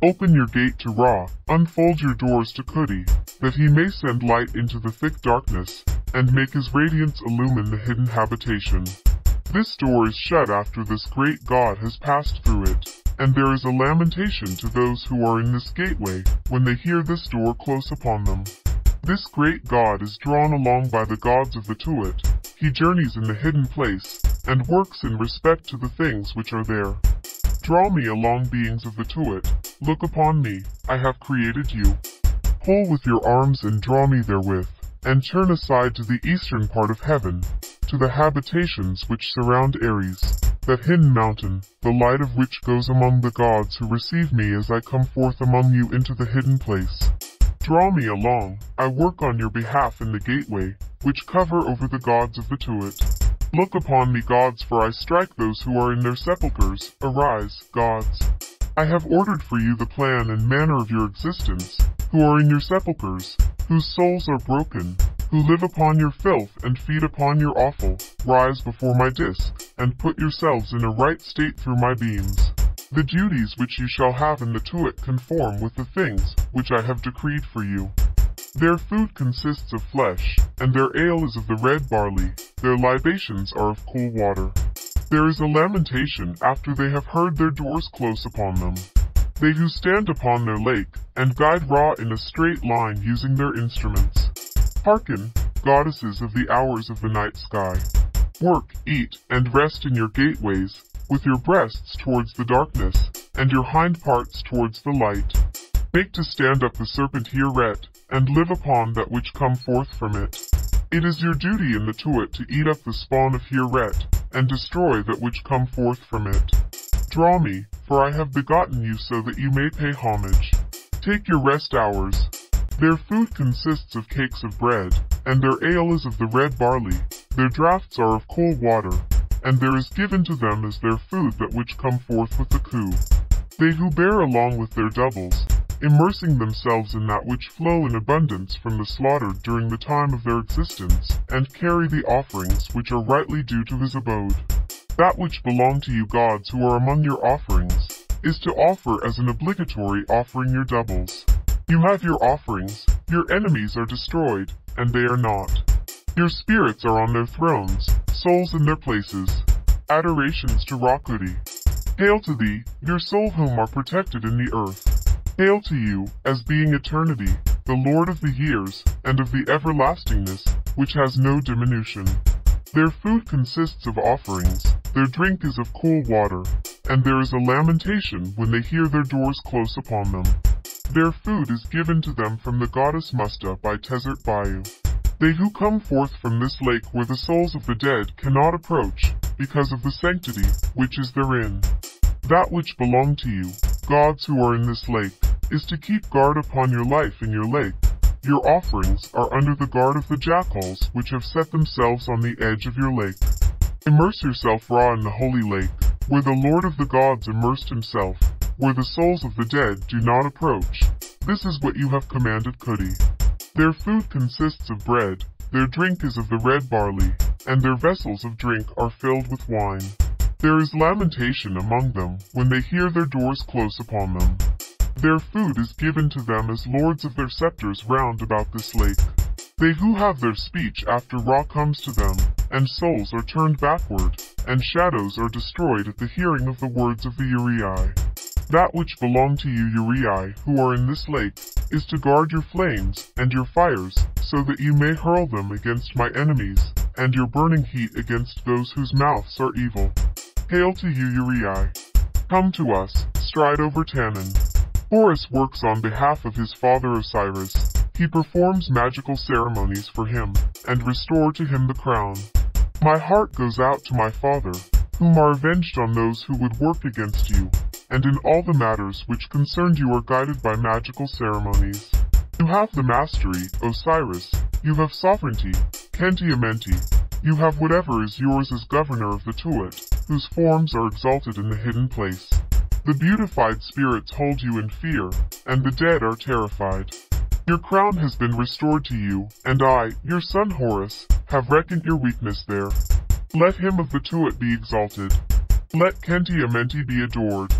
Open your gate to Ra, unfold your doors to Kudi, that he may send light into the thick darkness, and make his radiance illumine the hidden habitation. This door is shut after this great god has passed through it, and there is a lamentation to those who are in this gateway, when they hear this door close upon them. This great god is drawn along by the gods of the TUAT. He journeys in the hidden place, and works in respect to the things which are there. Draw me along, beings of the TUAT, look upon me, I have created you. Pull with your arms and draw me therewith, and turn aside to the eastern part of heaven, to the habitations which surround Ares, that hidden mountain, the light of which goes among the gods who receive me as I come forth among you into the hidden place. Draw me along, I work on your behalf in the gateway, which cover over the gods of the TUAT. Look upon me, gods, for I strike those who are in their sepulchres. Arise, gods. I have ordered for you the plan and manner of your existence, who are in your sepulchres, whose souls are broken, who live upon your filth and feed upon your offal. Rise before my disk, and put yourselves in a right state through my beams. The duties which you shall have in the TUAT conform with the things which I have decreed for you. Their food consists of flesh, and their ale is of the red barley, their libations are of cool water. There is a lamentation after they have heard their doors close upon them. They who stand upon their lake, and guide Ra in a straight line using their instruments. Hearken, goddesses of the hours of the night sky. Work, eat, and rest in your gateways, with your breasts towards the darkness, and your hind parts towards the light. Make to stand up the serpent Hieret, and live upon that which come forth from it. It is your duty in the TUAT to eat up the spawn of Hieret, and destroy that which come forth from it. Draw me, for I have begotten you so that you may pay homage. Take your rest hours. Their food consists of cakes of bread, and their ale is of the red barley, their draughts are of cold water, and there is given to them as their food that which come forth with the coup. They who bear along with their doubles, immersing themselves in that which flow in abundance from the slaughtered during the time of their existence, and carry the offerings which are rightly due to his abode. That which belong to you, gods, who are among your offerings, is to offer as an obligatory offering your doubles. You have your offerings, your enemies are destroyed, and they are not. Your spirits are on their thrones, souls in their places. Adorations to Rakudi. Hail to thee, your soul whom are protected in the earth. Hail to you, as being eternity, the Lord of the years, and of the everlastingness, which has no diminution. Their food consists of offerings, their drink is of cool water, and there is a lamentation when they hear their doors close upon them. Their food is given to them from the goddess Musta by Tezert Bayou. They who come forth from this lake where the souls of the dead cannot approach, because of the sanctity which is therein. That which belong to you, gods who are in this lake, is to keep guard upon your life in your lake. Your offerings are under the guard of the jackals which have set themselves on the edge of your lake. Immerse yourself, Ra, in the holy lake, where the Lord of the gods immersed himself, where the souls of the dead do not approach. This is what you have commanded Kudi. Their food consists of bread, their drink is of the red barley, and their vessels of drink are filled with wine. There is lamentation among them when they hear their doors close upon them. Their food is given to them as lords of their scepters round about this lake. They who have their speech after Ra comes to them, and souls are turned backward, and shadows are destroyed at the hearing of the words of the Uriai. That which belong to you, Uriai, who are in this lake, is to guard your flames and your fires, so that you may hurl them against my enemies, and your burning heat against those whose mouths are evil. Hail to you, Uriai. Come to us, stride over Tannin. Horus works on behalf of his father Osiris. He performs magical ceremonies for him, and restore to him the crown. My heart goes out to my father, whom are avenged on those who would work against you, and in all the matters which concern you are guided by magical ceremonies. You have the mastery, Osiris, you have sovereignty, Khenti Amenti, you have whatever is yours as governor of the TUAT, whose forms are exalted in the hidden place. The beautified spirits hold you in fear, and the dead are terrified. Your crown has been restored to you, and I, your son Horus, have reckoned your weakness there. Let him of the TUAT be exalted. Let Khenti Amenti be adored.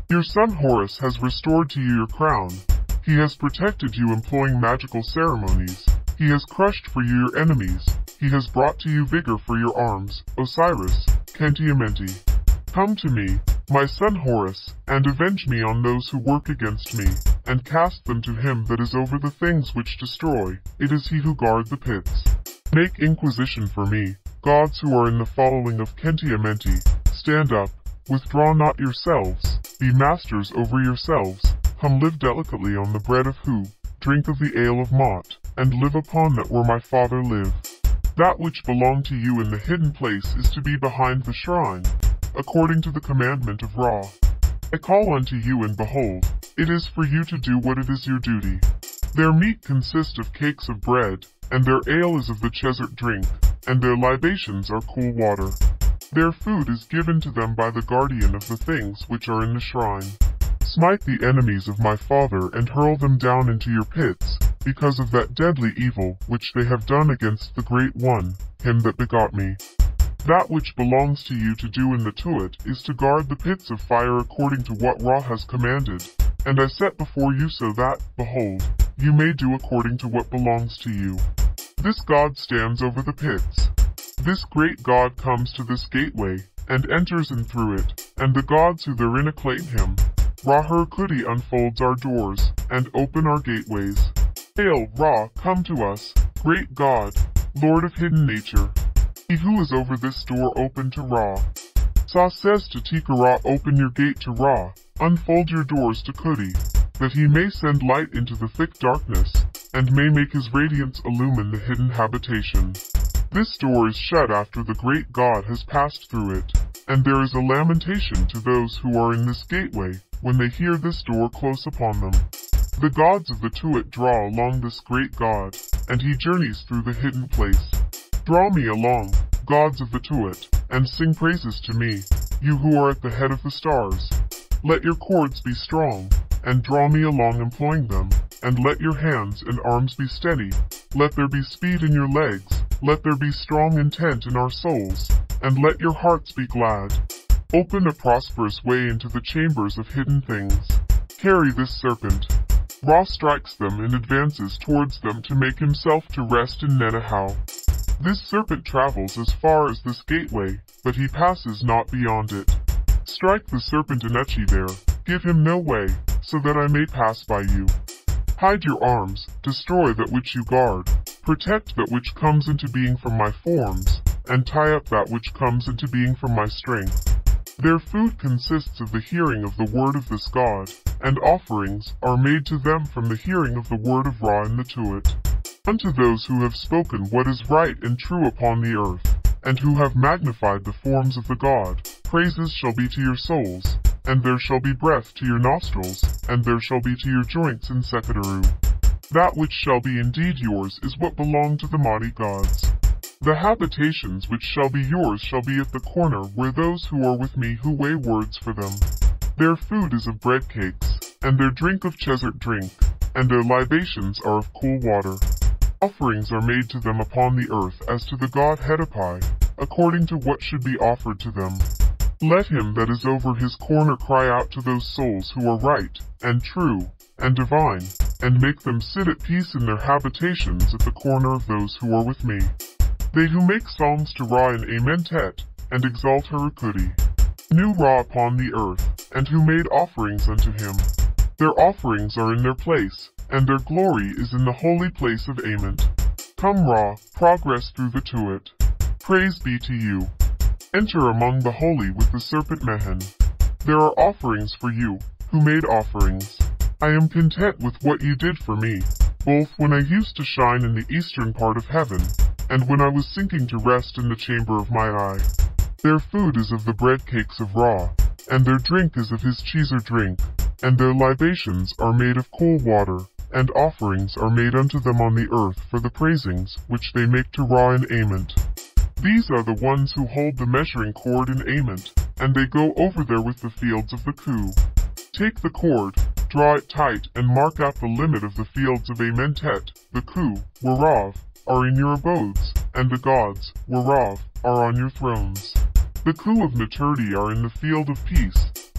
Your son Horus has restored to you your crown. He has protected you employing magical ceremonies. He has crushed for you your enemies. He has brought to you vigor for your arms, Osiris, Khenti-Amenti. Come to me, my son Horus, and avenge me on those who work against me, and cast them to him that is over the things which destroy. It is he who guard the pits. Make inquisition for me, gods who are in the following of Khenti-Amenti. Stand up, withdraw not yourselves, be masters over yourselves. Come live delicately on the bread of Hu, drink of the ale of Mot, and live upon that where my father lived. That which belonged to you in the hidden place is to be behind the shrine, according to the commandment of Ra. I call unto you, and behold, it is for you to do what it is your duty. Their meat consists of cakes of bread, and their ale is of the chesert drink, and their libations are cool water. Their food is given to them by the guardian of the things which are in the shrine. Smite the enemies of my father and hurl them down into your pits, because of that deadly evil which they have done against the Great One, him that begot me. That which belongs to you to do in the TUAT is to guard the pits of fire according to what Ra has commanded, and I set before you so that, behold, you may do according to what belongs to you. This God stands over the pits. This great God comes to this gateway, and enters in through it, and the gods who therein acclaim him. Ra-Hur-Khuti unfolds our doors, and open our gateways. Hail, Ra, come to us, great God, Lord of hidden nature. He who is over this door open to Ra. Sa says to Tika-Ra, open your gate to Ra, unfold your doors to Khuti, that he may send light into the thick darkness, and may make his radiance illumine the hidden habitation. This door is shut after the great God has passed through it, and there is a lamentation to those who are in this gateway, when they hear this door close upon them. The gods of the TUAT draw along this great God, and he journeys through the hidden place. Draw me along, gods of the TUAT, and sing praises to me, you who are at the head of the stars. Let your cords be strong, and draw me along employing them, and let your hands and arms be steady. Let there be speed in your legs, let there be strong intent in our souls, and let your hearts be glad. Open a prosperous way into the chambers of hidden things. Carry this serpent. Ra strikes them and advances towards them to make himself to rest in Nenahau. This serpent travels as far as this gateway, but he passes not beyond it. Strike the serpent Anechi there, give him no way, so that I may pass by you. Hide your arms, destroy that which you guard, protect that which comes into being from my forms, and tie up that which comes into being from my strength. Their food consists of the hearing of the word of this God, and offerings are made to them from the hearing of the word of Ra in the TUAT. Unto those who have spoken what is right and true upon the earth, and who have magnified the forms of the God, praises shall be to your souls, and there shall be breath to your nostrils, and there shall be to your joints in Seketaru. That which shall be indeed yours is what belonged to the mighty gods. The habitations which shall be yours shall be at the corner where those who are with me who weigh words for them. Their food is of bread cakes, and their drink of chesert drink, and their libations are of cool water. Offerings are made to them upon the earth as to the god Hetapi, according to what should be offered to them. Let him that is over his corner cry out to those souls who are right, and true, and divine, and make them sit at peace in their habitations at the corner of those who are with me. They who make songs to Ra in Amentet, and exalt Hur-Khuti, knew Ra upon the earth, and who made offerings unto him. Their offerings are in their place, and their glory is in the holy place of Ament. Come Ra, progress through the TUAT. Praise be to you. Enter among the holy with the serpent Mehen. There are offerings for you, who made offerings. I am content with what you did for me, both when I used to shine in the eastern part of heaven, and when I was sinking to rest in the chamber of my eye. Their food is of the bread cakes of Ra, and their drink is of his chesert drink, and their libations are made of cool water, and offerings are made unto them on the earth for the praisings which they make to Ra in Ament. These are the ones who hold the measuring cord in Ament, and they go over there with the fields of the Khu. Take the cord, draw it tight, and mark out the limit of the fields of Amentet. The Khu, whereof, are in your abodes, and the gods, whereof, are on your thrones. The Khu of Maturity are in the field of peace,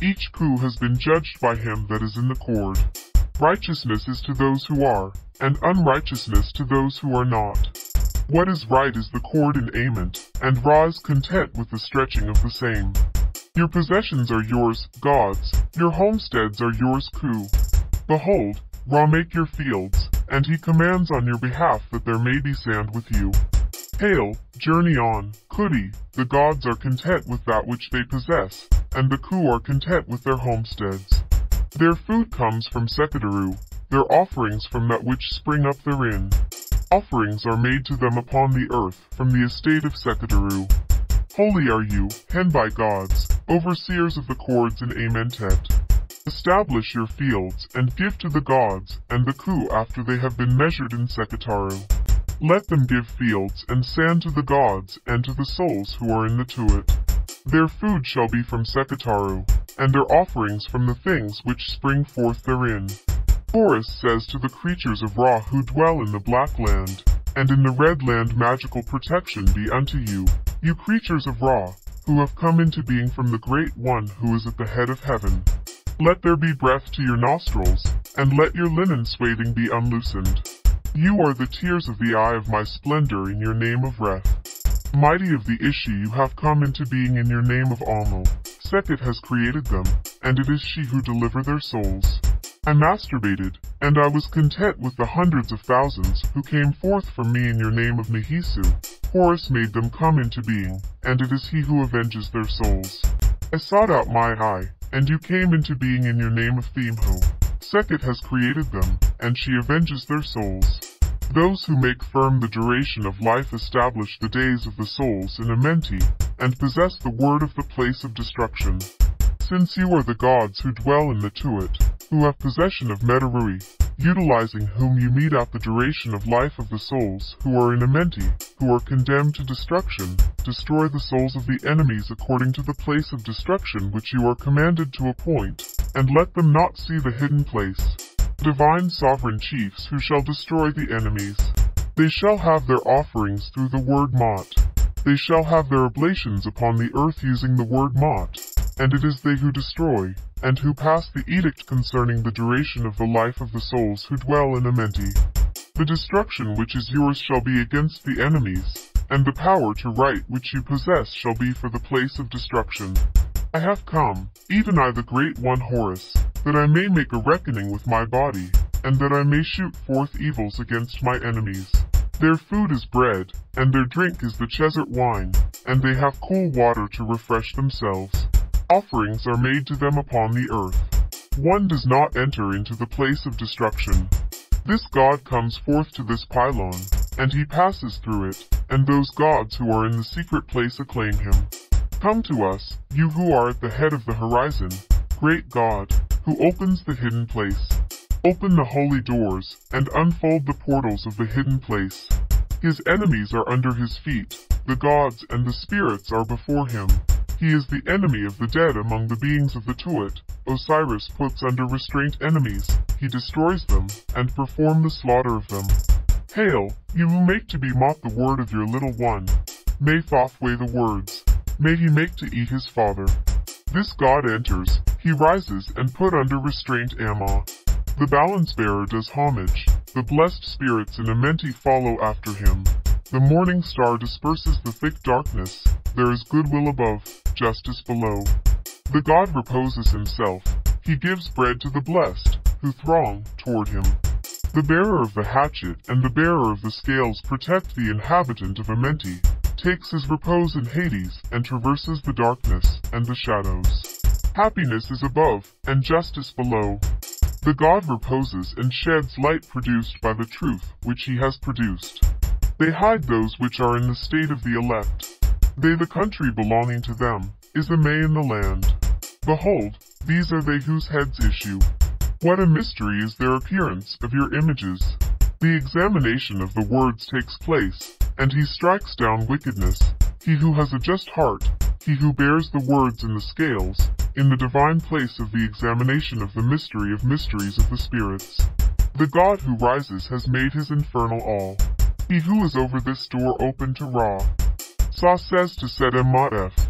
Each coup has been judged by him that is in the cord. Righteousness is to those who are, and unrighteousness to those who are not. What is right is the cord in Ament, and Ra is content with the stretching of the same. Your possessions are yours, gods, your homesteads are yours, Ku. Behold, Ra make your fields, and he commands on your behalf that there may be sand with you. Hail, journey on, Kudi, the gods are content with that which they possess, and the Ku are content with their homesteads. Their food comes from Sekadaru, their offerings from that which spring up therein. Offerings are made to them upon the earth from the estate of Sekadaru. Holy are you, Henbai gods, overseers of the cords in Amentet. Establish your fields, and give to the gods, and the Ku after they have been measured in Sekataru. Let them give fields and sand to the gods, and to the souls who are in the TUAT. Their food shall be from Sekataru, and their offerings from the things which spring forth therein. Horus says to the creatures of Ra who dwell in the Black Land, and in the Red Land, magical protection be unto you, you creatures of Ra, who have come into being from the Great One who is at the head of heaven. Let there be breath to your nostrils, and let your linen swathing be unloosened. You are the tears of the eye of my splendor in your name of Reth. Mighty of the Ishi, you have come into being in your name of Almu. Sekhet has created them, and it is she who deliver their souls. I masturbated, and I was content with the hundreds of thousands who came forth from me in your name of Nehisu. Horus made them come into being, and it is he who avenges their souls. I sought out my eye, and you came into being in your name of Themhu. Sekhet has created them, and she avenges their souls. Those who make firm the duration of life establish the days of the souls in Amenti, and possess the word of the place of destruction. Since you are the gods who dwell in the TUAT, who have possession of Medarui, utilizing whom you mete out the duration of life of the souls who are in Amenti, who are condemned to destruction, destroy the souls of the enemies according to the place of destruction which you are commanded to appoint, and let them not see the hidden place. Divine sovereign chiefs who shall destroy the enemies. They shall have their offerings through the word Mot. They shall have their oblations upon the earth using the word Mot. And it is they who destroy, and who pass the edict concerning the duration of the life of the souls who dwell in Amenti. The destruction which is yours shall be against the enemies, and the power to right which you possess shall be for the place of destruction. I have come, even I the Great One Horus, that I may make a reckoning with my body, and that I may shoot forth evils against my enemies. Their food is bread, and their drink is the Chesert wine, and they have cool water to refresh themselves. Offerings are made to them upon the earth. One does not enter into the place of destruction. This god comes forth to this pylon, and he passes through it, and those gods who are in the secret place acclaim him. Come to us, you who are at the head of the horizon, great God, who opens the hidden place. Open the holy doors, and unfold the portals of the hidden place. His enemies are under his feet, the gods and the spirits are before him. He is the enemy of the dead among the beings of the TUAT. Osiris puts under restraint enemies, he destroys them, and perform the slaughter of them. Hail, you who make to be Mot the word of your little one. May Thoth weigh the words. May he make to eat his father. This god enters, he rises and put under restraint Amma. The balance bearer does homage, the blessed spirits in Amenti follow after him. The morning star disperses the thick darkness, there is goodwill above, justice below. The god reposes himself, he gives bread to the blessed, who throng toward him. The bearer of the hatchet and the bearer of the scales protect the inhabitant of Amenti, takes his repose in Hades, and traverses the darkness and the shadows. Happiness is above, and justice below. The god reposes and sheds light produced by the truth which he has produced. They hide those which are in the state of the elect. They the country belonging to them, is the May in the land. Behold, these are they whose heads issue. What a mystery is their appearance of your images. The examination of the words takes place, and he strikes down wickedness. He who has a just heart, he who bears the words in the scales, in the divine place of the examination of the mystery of mysteries of the spirits. The god who rises has made his infernal all. He who is over this door open to Ra. Sa says to Set Mot F.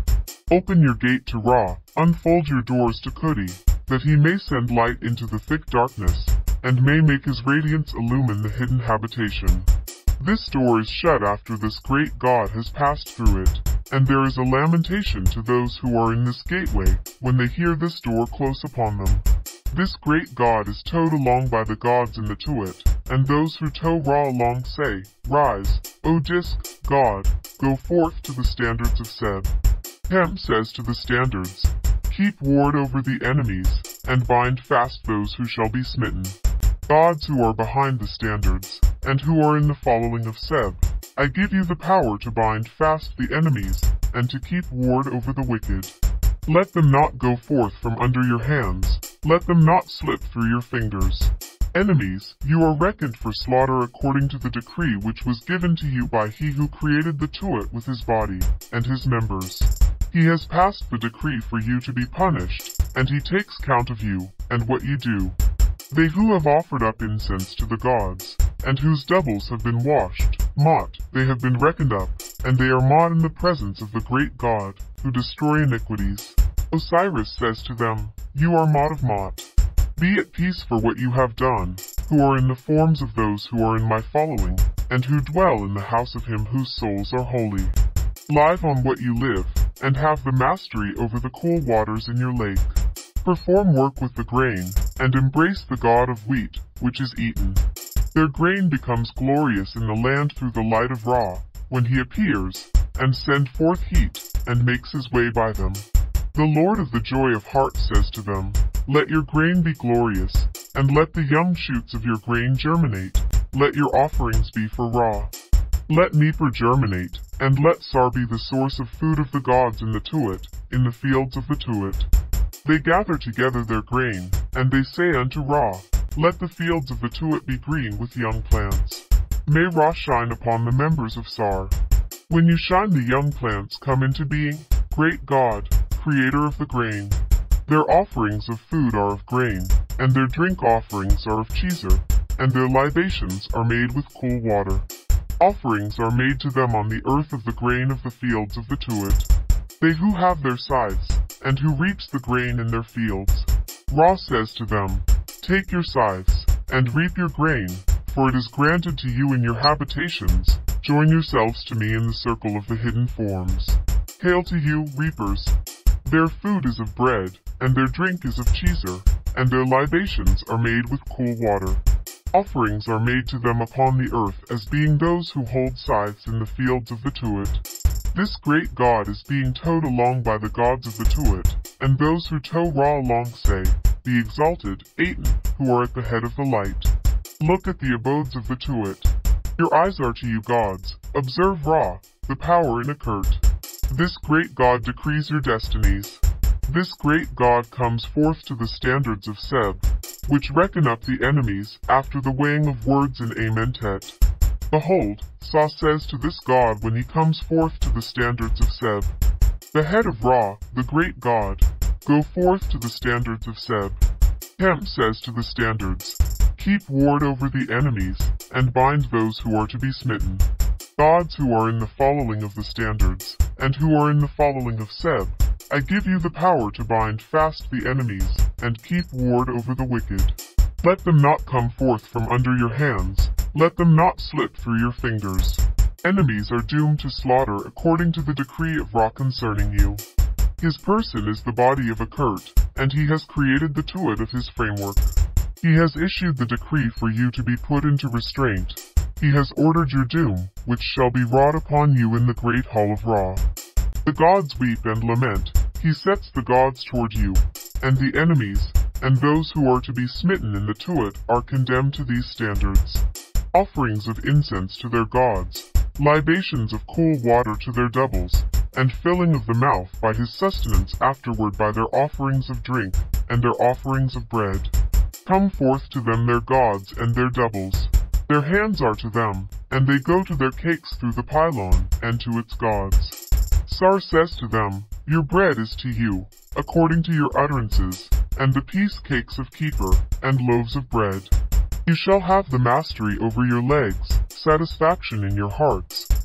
Open your gate to Ra, unfold your doors to Kudi, that he may send light into the thick darkness, and may make his radiance illumine the hidden habitation. This door is shut after this great god has passed through it, and there is a lamentation to those who are in this gateway, when they hear this door close upon them. This great god is towed along by the gods in the TUAT, and those who tow Ra along say, Rise, O Disk, God, go forth to the standards of Seb. Hem says to the standards, Keep ward over the enemies, and bind fast those who shall be smitten. Gods who are behind the standards, and who are in the following of Seb, I give you the power to bind fast the enemies, and to keep ward over the wicked. Let them not go forth from under your hands, let them not slip through your fingers. Enemies, you are reckoned for slaughter according to the decree which was given to you by he who created the TUAT with his body, and his members. He has passed the decree for you to be punished, and he takes count of you, and what you do. They who have offered up incense to the gods, and whose doubles have been washed, Mot, they have been reckoned up, and they are Mot in the presence of the great God, who destroy iniquities. Osiris says to them, You are Mot of Mot. Be at peace for what you have done, who are in the forms of those who are in my following, and who dwell in the house of him whose souls are holy. Live on what you live, and have the mastery over the cool waters in your lake. Perform work with the grain, and embrace the god of wheat, which is eaten. Their grain becomes glorious in the land through the light of Ra, when he appears, and send forth heat, and makes his way by them. The Lord of the joy of heart says to them, Let your grain be glorious, and let the young shoots of your grain germinate. Let your offerings be for Ra. Let Nipur germinate, and let Sar be the source of food of the gods in the TUAT, in the fields of the TUAT. They gather together their grain, and they say unto Ra, Let the fields of the TUAT be green with young plants. May Ra shine upon the members of Sar. When you shine, the young plants come into being, great God, creator of the grain. Their offerings of food are of grain, and their drink offerings are of cheeser, and their libations are made with cool water. Offerings are made to them on the earth of the grain of the fields of the TUAT. They who have their scythes, and who reaps the grain in their fields. Ra says to them, Take your scythes, and reap your grain, for it is granted to you in your habitations. Join yourselves to me in the circle of the hidden forms. Hail to you, reapers! Their food is of bread, and their drink is of cheeser, and their libations are made with cool water. Offerings are made to them upon the earth as being those who hold scythes in the fields of the TUAT. This great god is being towed along by the gods of the TUAT, and those who tow Ra along say, Be exalted, Aten, who are at the head of the light. Look at the abodes of the TUAT. Your eyes are to you gods, observe Ra, the power in Akert. This great god decrees your destinies. This great god comes forth to the standards of Seb, which reckon up the enemies after the weighing of words in Amentet. Behold, Sa says to this god when he comes forth to the standards of Seb, The head of Ra, the great god, go forth to the standards of Seb. Hem says to the standards, Keep ward over the enemies, and bind those who are to be smitten. Gods who are in the following of the standards, and who are in the following of Seb, I give you the power to bind fast the enemies, and keep ward over the wicked. Let them not come forth from under your hands, let them not slip through your fingers. Enemies are doomed to slaughter according to the decree of Ra concerning you. His person is the body of Akert, and he has created the TUAT of his framework. He has issued the decree for you to be put into restraint. He has ordered your doom, which shall be wrought upon you in the great hall of Ra. The gods weep and lament, he sets the gods toward you, and the enemies, and those who are to be smitten in the TUAT are condemned to these standards. Offerings of incense to their gods, libations of cool water to their doubles, and filling of the mouth by his sustenance afterward by their offerings of drink, and their offerings of bread. Come forth to them their gods and their doubles. Their hands are to them, and they go to their cakes through the pylon, and to its gods. Sar says to them, Your bread is to you, according to your utterances, and the peace cakes of keeper, and loaves of bread. You shall have the mastery over your legs, satisfaction in your hearts,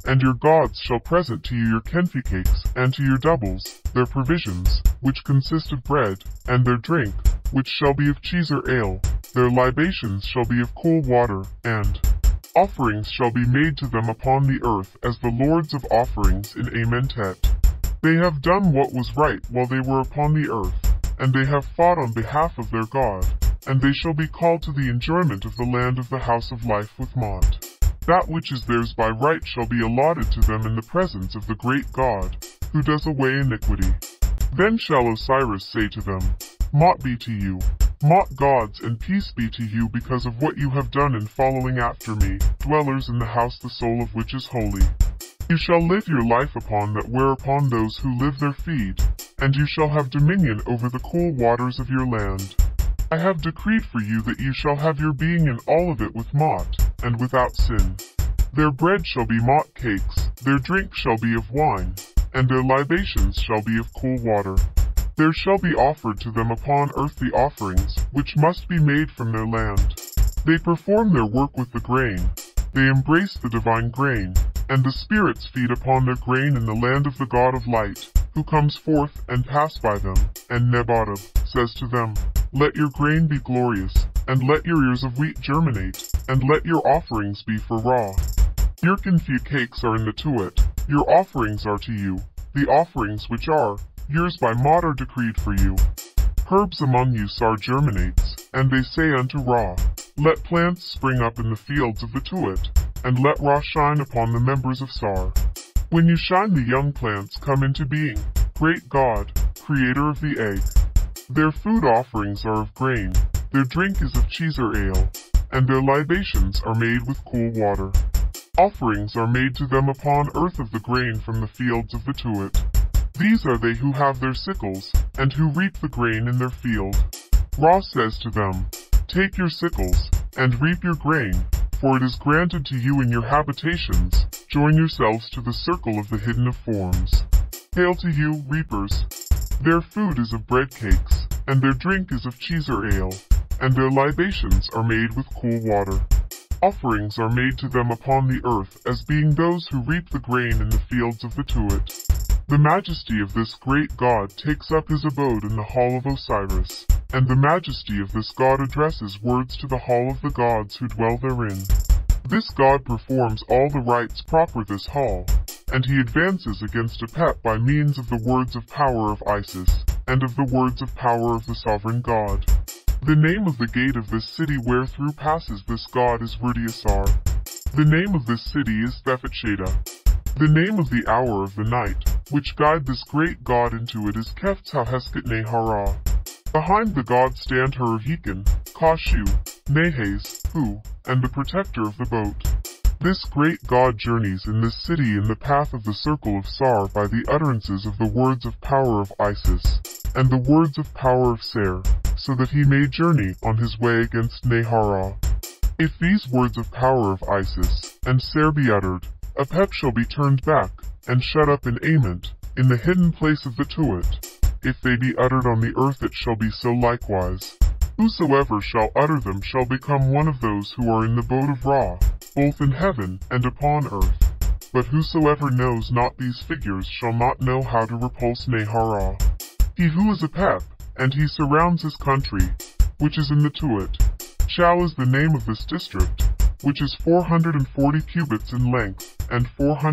And your gods shall present to you your kenfi cakes, and to your doubles, their provisions, which consist of bread, and their drink, which shall be of cheese or ale, their libations shall be of cool water, and offerings shall be made to them upon the earth as the lords of offerings in Amentet. They have done what was right while they were upon the earth, and they have fought on behalf of their God, and they shall be called to the enjoyment of the land of the house of life with Mont. That which is theirs by right shall be allotted to them in the presence of the great God, who does away iniquity. Then shall Osiris say to them, Mot be to you, Mot gods, and peace be to you because of what you have done in following after me, dwellers in the house the soul of which is holy. You shall live your life upon that whereupon those who live there feed, and you shall have dominion over the cool waters of your land. I have decreed for you that you shall have your being in all of it with Mot, and without sin. Their bread shall be Mot cakes, their drink shall be of wine, and their libations shall be of cool water. There shall be offered to them upon earth the offerings, which must be made from their land. They perform their work with the grain. They embrace the divine grain, and the spirits feed upon their grain in the land of the God of light, who comes forth and pass by them. And Nebatab says to them, Let your grain be glorious, and let your ears of wheat germinate, and let your offerings be for raw. Your kenfi cakes are in the TUAT, your offerings are to you, the offerings which are yours by Mot are decreed for you. Herbs among you Sar germinates, and they say unto Ra, Let plants spring up in the fields of the TUAT, and let Ra shine upon the members of Sar. When you shine, the young plants come into being, great God, creator of the egg. Their food offerings are of grain, their drink is of cheese or ale, and their libations are made with cool water. Offerings are made to them upon earth of the grain from the fields of the TUAT. These are they who have their sickles, and who reap the grain in their field. Ra says to them, Take your sickles, and reap your grain, for it is granted to you in your habitations. Join yourselves to the circle of the hidden of forms. Hail to you, reapers! Their food is of bread cakes, and their drink is of cheese or ale, and their libations are made with cool water. Offerings are made to them upon the earth as being those who reap the grain in the fields of the TUAT. The majesty of this great God takes up his abode in the hall of Osiris, and the majesty of this God addresses words to the hall of the gods who dwell therein. This God performs all the rites proper this hall, and he advances against Apep by means of the words of power of Isis, and of the words of power of the sovereign God. The name of the gate of this city wherethrough passes this God is Rudiasar. The name of this city is Thephatsheda. The name of the hour of the night, which guide this great God into it, is Keftahesket Nehara. Behind the God stand her of Yekin, Kashu, Nehes, Hu, and the protector of the boat. This great God journeys in this city in the path of the circle of Sar by the utterances of the words of power of Isis, and the words of power of Ser, so that he may journey on his way against Nehara. If these words of power of Isis and Ser be uttered, Apep shall be turned back, and shut up in Ament, in the hidden place of the TUAT. If they be uttered on the earth, it shall be so likewise. Whosoever shall utter them shall become one of those who are in the boat of Ra, both in heaven and upon earth. But whosoever knows not these figures shall not know how to repulse Nehara. He who is Apep, and he surrounds his country, which is in the TUAT. Shall is the name of this district, which is 440 cubits in length, and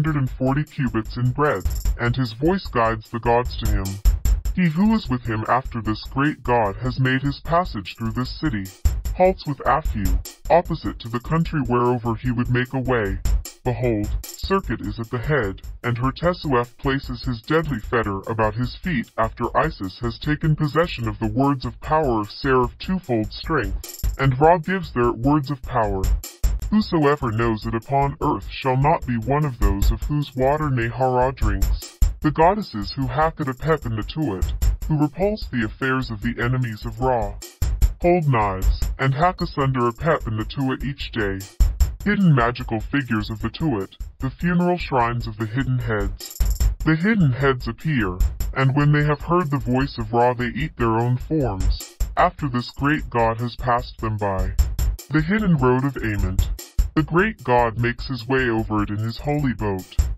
440 cubits in breadth, and his voice guides the gods to him. He who is with him after this great God has made his passage through this city, halts with Aphu, opposite to the country whereover he would make a way. Behold, Circuit is at the head, and Hertesuef places his deadly fetter about his feet after Isis has taken possession of the words of power of Ser of twofold strength, and Ra gives their words of power. Whosoever knows it upon earth shall not be one of those of whose water Nehara drinks. The goddesses who hack at Apep in the TUAT, who repulse the affairs of the enemies of Ra, hold knives, and hack asunder Apep in the TUAT each day. Hidden magical figures of the TUAT, the funeral shrines of the hidden heads. The hidden heads appear, and when they have heard the voice of Ra they eat their own forms, after this great God has passed them by. The hidden road of Ament. The great God makes his way over it in his holy boat.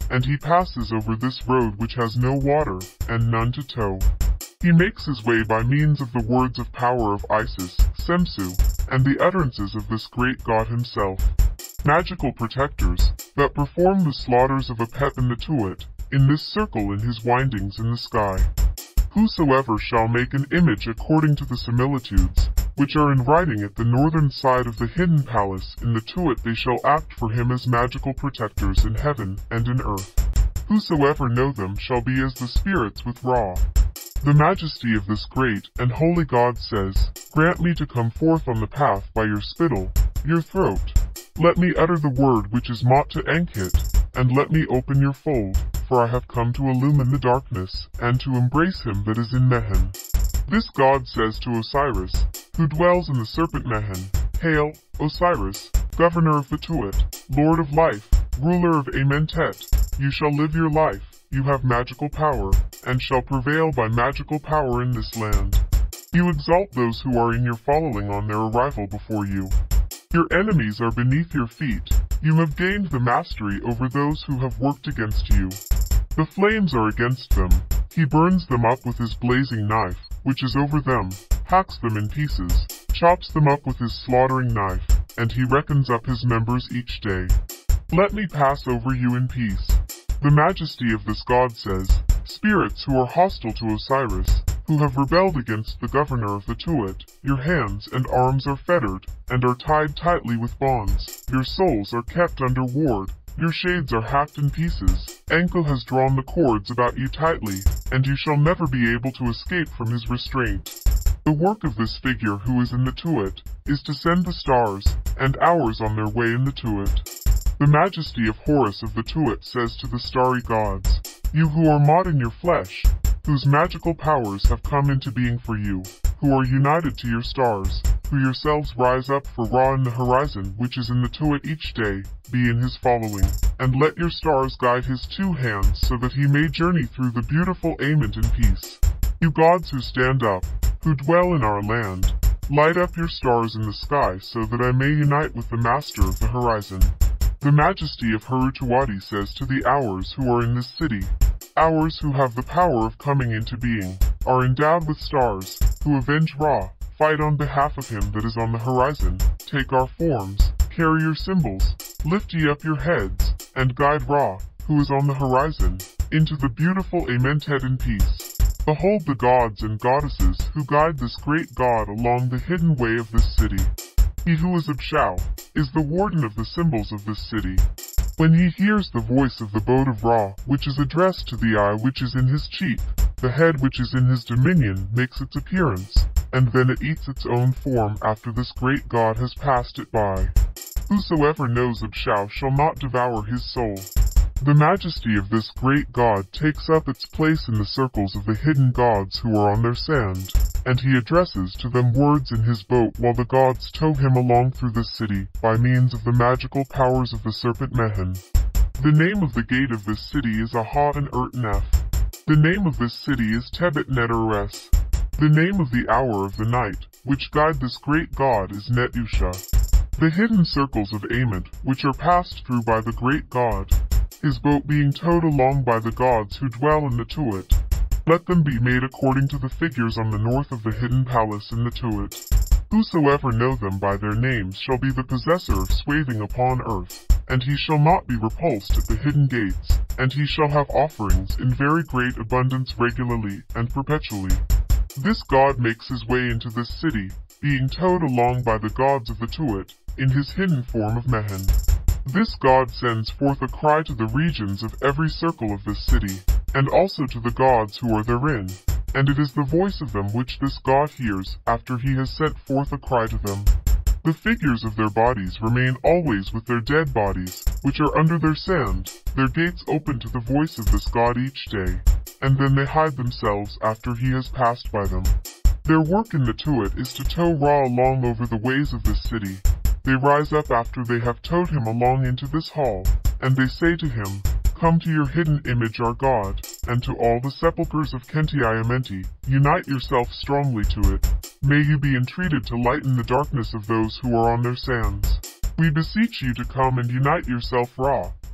and he passes over this road which has no water, and none to tow. He makes his way by means of the words of power of Isis, Semsu, and the utterances of this great god himself. Magical protectors, that perform the slaughters of Apep and the TUAT, in this circle in his windings in the sky. Whosoever shall make an image according to the similitudes, which are in writing at the northern side of the hidden palace in the TUAT, they shall act for him as magical protectors in heaven and in earth. Whosoever know them shall be as the spirits with Ra. The majesty of this great and holy God says, Grant me to come forth on the path by your spittle, your throat. Let me utter the word which is Mot to Ankit, and let me open your fold, for I have come to illumine the darkness, and to embrace him that is in Mehen. This God says to Osiris, who dwells in the serpent Mehen, Hail, Osiris, governor of the TUAT, Lord of life, ruler of Amentet, you shall live your life, you have magical power, and shall prevail by magical power in this land. You exalt those who are in your following on their arrival before you. Your enemies are beneath your feet. You have gained the mastery over those who have worked against you. The flames are against them. He burns them up with his blazing knife, which is over them, hacks them in pieces, chops them up with his slaughtering knife, and he reckons up his members each day. Let me pass over you in peace. The majesty of this God says, Spirits who are hostile to Osiris, who have rebelled against the governor of the TUAT, your hands and arms are fettered, and are tied tightly with bonds. Your souls are kept under ward, your shades are hacked in pieces. Anko has drawn the cords about you tightly, and you shall never be able to escape from his restraint. The work of this figure who is in the TUAT is to send the stars and hours on their way in the TUAT. The majesty of Horus of the TUAT says to the starry gods, You who are Mot in your flesh, whose magical powers have come into being for you, who are united to your stars, who yourselves rise up for Ra in the horizon which is in the TUAT each day, be in his following, and let your stars guide his two hands so that he may journey through the beautiful Ament in peace. You gods who stand up, who dwell in our land, light up your stars in the sky so that I may unite with the master of the horizon. The majesty of Heru-Tuati says to the hours who are in this city, Hours who have the power of coming into being, are endowed with stars, who avenge Ra, fight on behalf of him that is on the horizon, take our forms, carry your symbols, lift ye up your heads, and guide Ra, who is on the horizon, into the beautiful Amentet in peace. Behold the gods and goddesses who guide this great God along the hidden way of this city. He who is Abshau is the warden of the symbols of this city. When he hears the voice of the boat of Ra, which is addressed to the eye which is in his cheek, the head which is in his dominion makes its appearance, and then it eats its own form after this great God has passed it by. Whosoever knows Abshau shall not devour his soul. The majesty of this great God takes up its place in the circles of the hidden gods who are on their sand, and he addresses to them words in his boat while the gods tow him along through the city by means of the magical powers of the serpent Mehen. The name of the gate of this city is Aha and Nef. The name of this city is Tebet Netores. The name of the hour of the night, which guide this great God, is Netusha. The hidden circles of Ament, which are passed through by the great God, his boat being towed along by the gods who dwell in the TUAT. Let them be made according to the figures on the north of the hidden palace in the TUAT. Whosoever know them by their names shall be the possessor of swathing upon earth, and he shall not be repulsed at the hidden gates, and he shall have offerings in very great abundance regularly and perpetually. This God makes his way into this city, being towed along by the gods of the TUAT, in his hidden form of Mehen. This God sends forth a cry to the regions of every circle of this city, and also to the gods who are therein, and it is the voice of them which this God hears after he has sent forth a cry to them. The figures of their bodies remain always with their dead bodies, which are under their sand, their gates open to the voice of this God each day, and then they hide themselves after he has passed by them. Their work in the TUAT is to tow Ra along over the ways of this city. They rise up after they have towed him along into this hall, and they say to him, Come to your hidden image our God, and to all the sepulchres of Kenti-Iamenti, unite yourself strongly to it. May you be entreated to lighten the darkness of those who are on their sands. We beseech you to come and unite yourself Ra,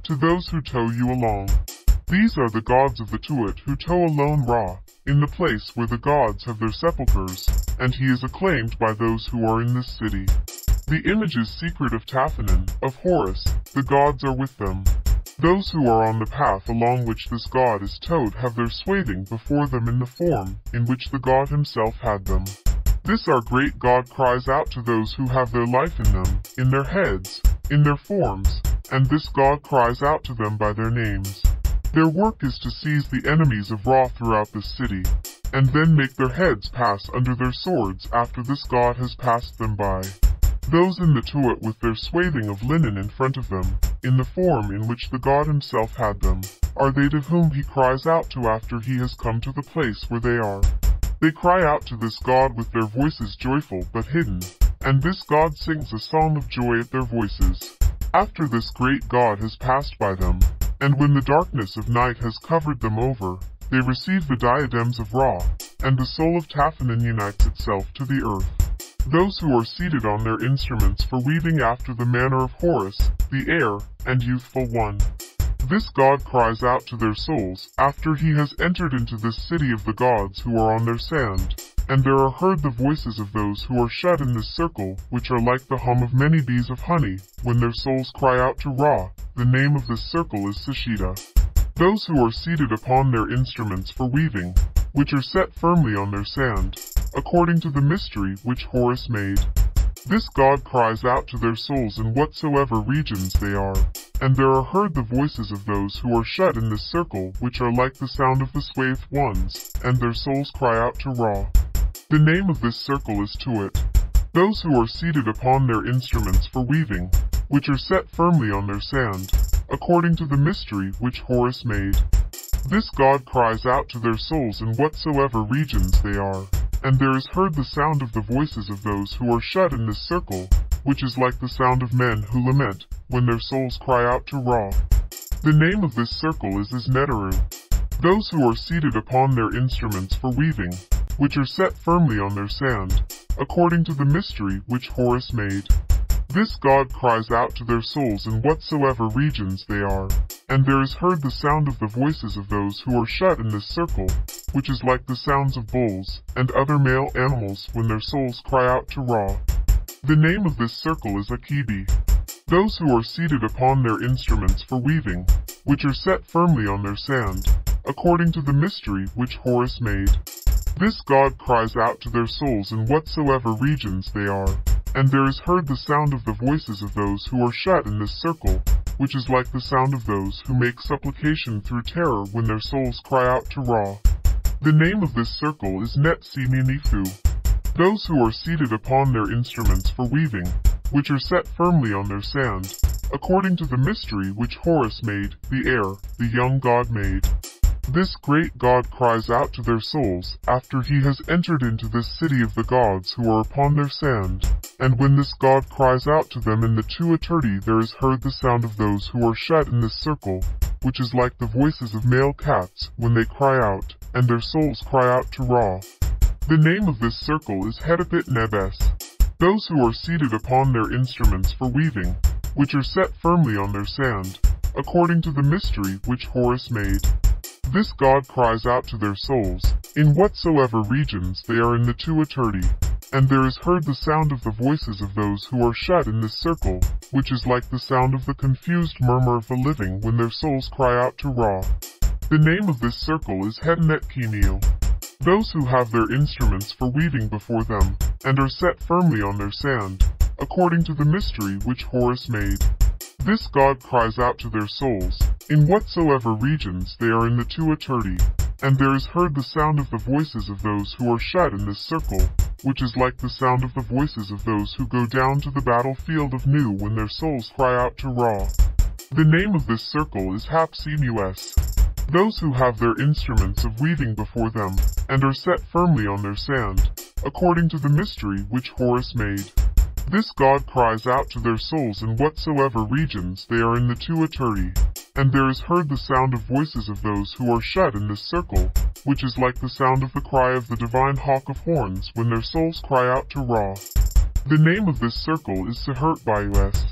to those who tow you along. These are the gods of the TUAT who tow alone Ra, in the place where the gods have their sepulchres, and he is acclaimed by those who are in this city. The image is secret of Taphanan, of Horus, the gods are with them. Those who are on the path along which this god is towed have their swathing before them in the form in which the god himself had them. This our great God cries out to those who have their life in them, in their heads, in their forms, and this God cries out to them by their names. Their work is to seize the enemies of Ra throughout the city, and then make their heads pass under their swords after this God has passed them by. Those in the TUAT with their swathing of linen in front of them, in the form in which the God himself had them, are they to whom he cries out to after he has come to the place where they are. They cry out to this God with their voices joyful but hidden, and this God sings a song of joy at their voices. After this great God has passed by them, and when the darkness of night has covered them over, they receive the diadems of Ra, and the soul of Taphanan unites itself to the earth. Those who are seated on their instruments for weaving after the manner of Horus, the heir, and youthful one. This God cries out to their souls, after he has entered into this city of the gods who are on their sand, and there are heard the voices of those who are shut in this circle, which are like the hum of many bees of honey, when their souls cry out to Ra. The name of this circle is Sashida. Those who are seated upon their instruments for weaving, which are set firmly on their sand, according to the mystery which Horus made. This God cries out to their souls in whatsoever regions they are, and there are heard the voices of those who are shut in this circle, which are like the sound of the swathed ones, and their souls cry out to Ra. The name of this circle is TUAT. Those who are seated upon their instruments for weaving, which are set firmly on their sand, according to the mystery which Horus made. This God cries out to their souls in whatsoever regions they are, and there is heard the sound of the voices of those who are shut in this circle, which is like the sound of men who lament, when their souls cry out to Ra. The name of this circle is Isneteru. Those who are seated upon their instruments for weaving, which are set firmly on their sand, according to the mystery which Horus made. This God cries out to their souls in whatsoever regions they are, and there is heard the sound of the voices of those who are shut in this circle, which is like the sounds of bulls and other male animals when their souls cry out to Ra. The name of this circle is Akibi. Those who are seated upon their instruments for weaving, which are set firmly on their sand, according to the mystery which Horus made. This God cries out to their souls in whatsoever regions they are, and there is heard the sound of the voices of those who are shut in this circle, which is like the sound of those who make supplication through terror when their souls cry out to Ra. The name of this circle is Net-Seminifu. Those who are seated upon their instruments for weaving, which are set firmly on their sand, according to the mystery which Horus made, the heir, the young God made. This great God cries out to their souls, after he has entered into this city of the gods who are upon their sand, and when this God cries out to them in the TUAT, there is heard the sound of those who are shut in this circle, which is like the voices of male cats when they cry out, and their souls cry out to Ra. The name of this circle is Hedipit Nebes. Those who are seated upon their instruments for weaving, which are set firmly on their sand, according to the mystery which Horus made. This God cries out to their souls, in whatsoever regions they are in the TUAT, and there is heard the sound of the voices of those who are shut in this circle, which is like the sound of the confused murmur of the living when their souls cry out to Ra. The name of this circle is Hednet Kimio. Those who have their instruments for weaving before them, and are set firmly on their sand, according to the mystery which Horus made. This God cries out to their souls, in whatsoever regions they are in the TUAT, and there is heard the sound of the voices of those who are shut in this circle, which is like the sound of the voices of those who go down to the battlefield of Nu when their souls cry out to Ra. The name of this circle is Hapsimus. Those who have their instruments of weaving before them, and are set firmly on their sand, according to the mystery which Horus made. This God cries out to their souls in whatsoever regions they are in the TUAT, and there is heard the sound of voices of those who are shut in this circle, which is like the sound of the cry of the divine hawk of horns when their souls cry out to Ra. The name of this circle is Sehert Bayus.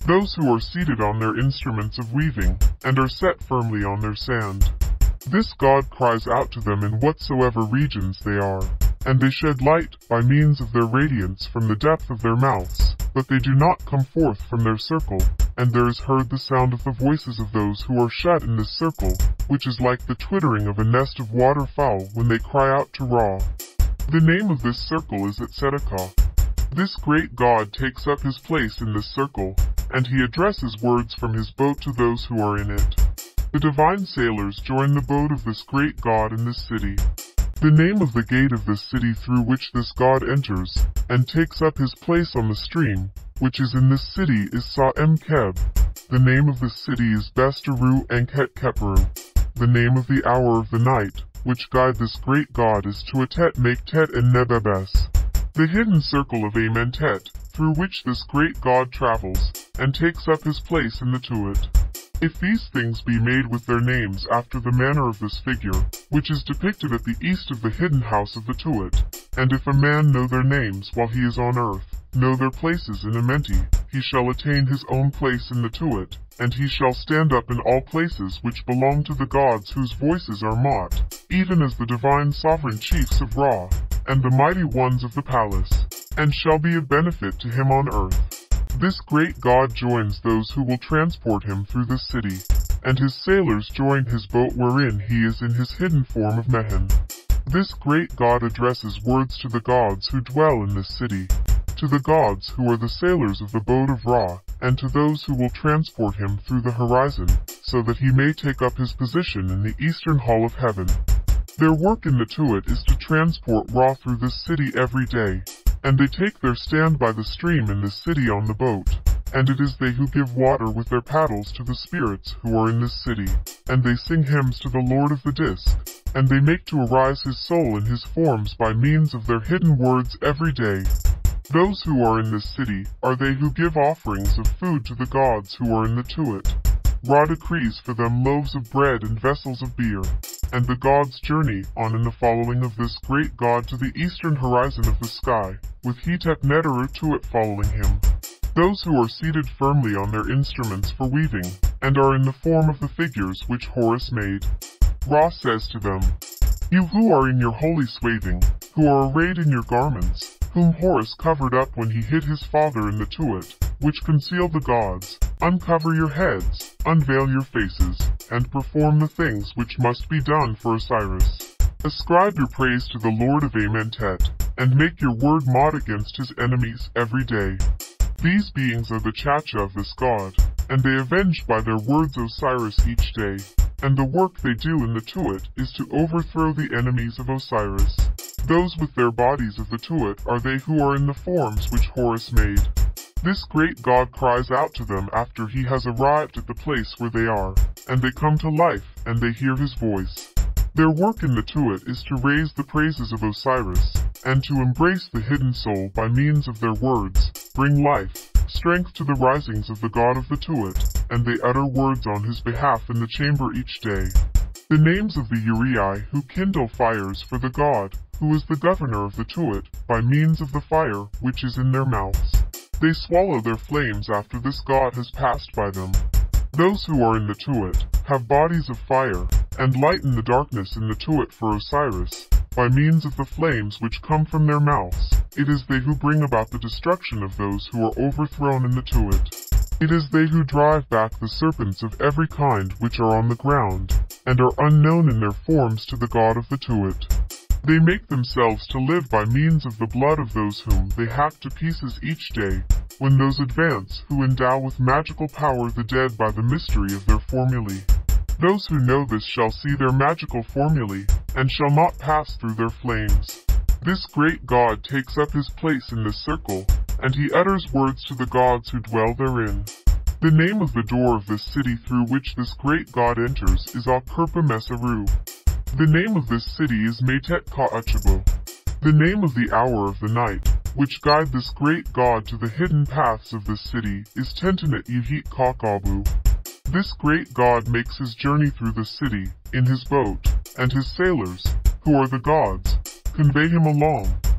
those who are seated on their instruments of weaving, and are set firmly on their sand. This God cries out to them in whatsoever regions they are, and they shed light by means of their radiance from the depth of their mouths, but they do not come forth from their circle, and there is heard the sound of the voices of those who are shut in this circle, which is like the twittering of a nest of waterfowl when they cry out to Ra. The name of this circle is Tzedakah. This great God takes up his place in this circle, and he addresses words from his boat to those who are in it. The divine sailors join the boat of this great God in this city. The name of the gate of this city through which this God enters, and takes up his place on the stream, which is in this city is Sa-em-Keb. The name of this city is Besteru Anket Keperu. The name of the hour of the night, which guide this great God is Tuatet Maktet and Nebebes. The hidden circle of Amentet, through which this great God travels, and takes up his place in the Tuat. If these things be made with their names after the manner of this figure, which is depicted at the east of the hidden house of the Tuat, and if a man know their names while he is on earth, know their places in Amenti, he shall attain his own place in the Tuat, and he shall stand up in all places which belong to the gods whose voices are Mot, even as the divine sovereign chiefs of Ra, and the mighty ones of the palace, and shall be of benefit to him on earth. This great God joins those who will transport him through this city, and his sailors join his boat wherein he is in his hidden form of Mehen. This great God addresses words to the gods who dwell in this city, to the gods who are the sailors of the boat of Ra, and to those who will transport him through the horizon, so that he may take up his position in the eastern hall of heaven. Their work in the Tuat is to transport Ra through this city every day, and they take their stand by the stream in this city on the boat, and it is they who give water with their paddles to the spirits who are in this city, and they sing hymns to the Lord of the Disk, and they make to arise his soul in his forms by means of their hidden words every day. Those who are in this city are they who give offerings of food to the gods who are in the Tuat. Ra decrees for them loaves of bread and vessels of beer, and the gods journey on in the following of this great God to the eastern horizon of the sky, with Hetep Neteru Tuat following him. Those who are seated firmly on their instruments for weaving, and are in the form of the figures which Horus made. Ra says to them, You who are in your holy swathing, who are arrayed in your garments, whom Horus covered up when he hid his father in the Tuat, which conceal the gods, uncover your heads, unveil your faces, and perform the things which must be done for Osiris. Ascribe your praise to the Lord of Amentet, and make your word Mot against his enemies every day. These beings are the Chacha of this god, and they avenge by their words Osiris each day, and the work they do in the Tuat is to overthrow the enemies of Osiris. Those with their bodies of the Tuat are they who are in the forms which Horus made. This great God cries out to them after he has arrived at the place where they are, and they come to life, and they hear his voice. Their work in the Tuat is to raise the praises of Osiris, and to embrace the hidden soul by means of their words, bring life, strength to the risings of the God of the Tuat, and they utter words on his behalf in the chamber each day. The names of the Uriai who kindle fires for the God, who is the governor of the Tuat, by means of the fire which is in their mouths. They swallow their flames after this God has passed by them. Those who are in the Tuat have bodies of fire, and lighten the darkness in the Tuat for Osiris, by means of the flames which come from their mouths. It is they who bring about the destruction of those who are overthrown in the Tuat. It is they who drive back the serpents of every kind which are on the ground, and are unknown in their forms to the God of the Tuat. They make themselves to live by means of the blood of those whom they hack to pieces each day, when those advance who endow with magical power the dead by the mystery of their formulae. Those who know this shall see their magical formulae, and shall not pass through their flames. This great God takes up his place in this circle, and he utters words to the gods who dwell therein. The name of the door of this city through which this great God enters is Al-Kirpa Mesaru. The name of this city is Metet Ka'achabo. The name of the hour of the night, which guide this great God to the hidden paths of this city, is Tentenet Yuhit Kakabu. This great God makes his journey through the city, in his boat, and his sailors, who are the gods, convey him along,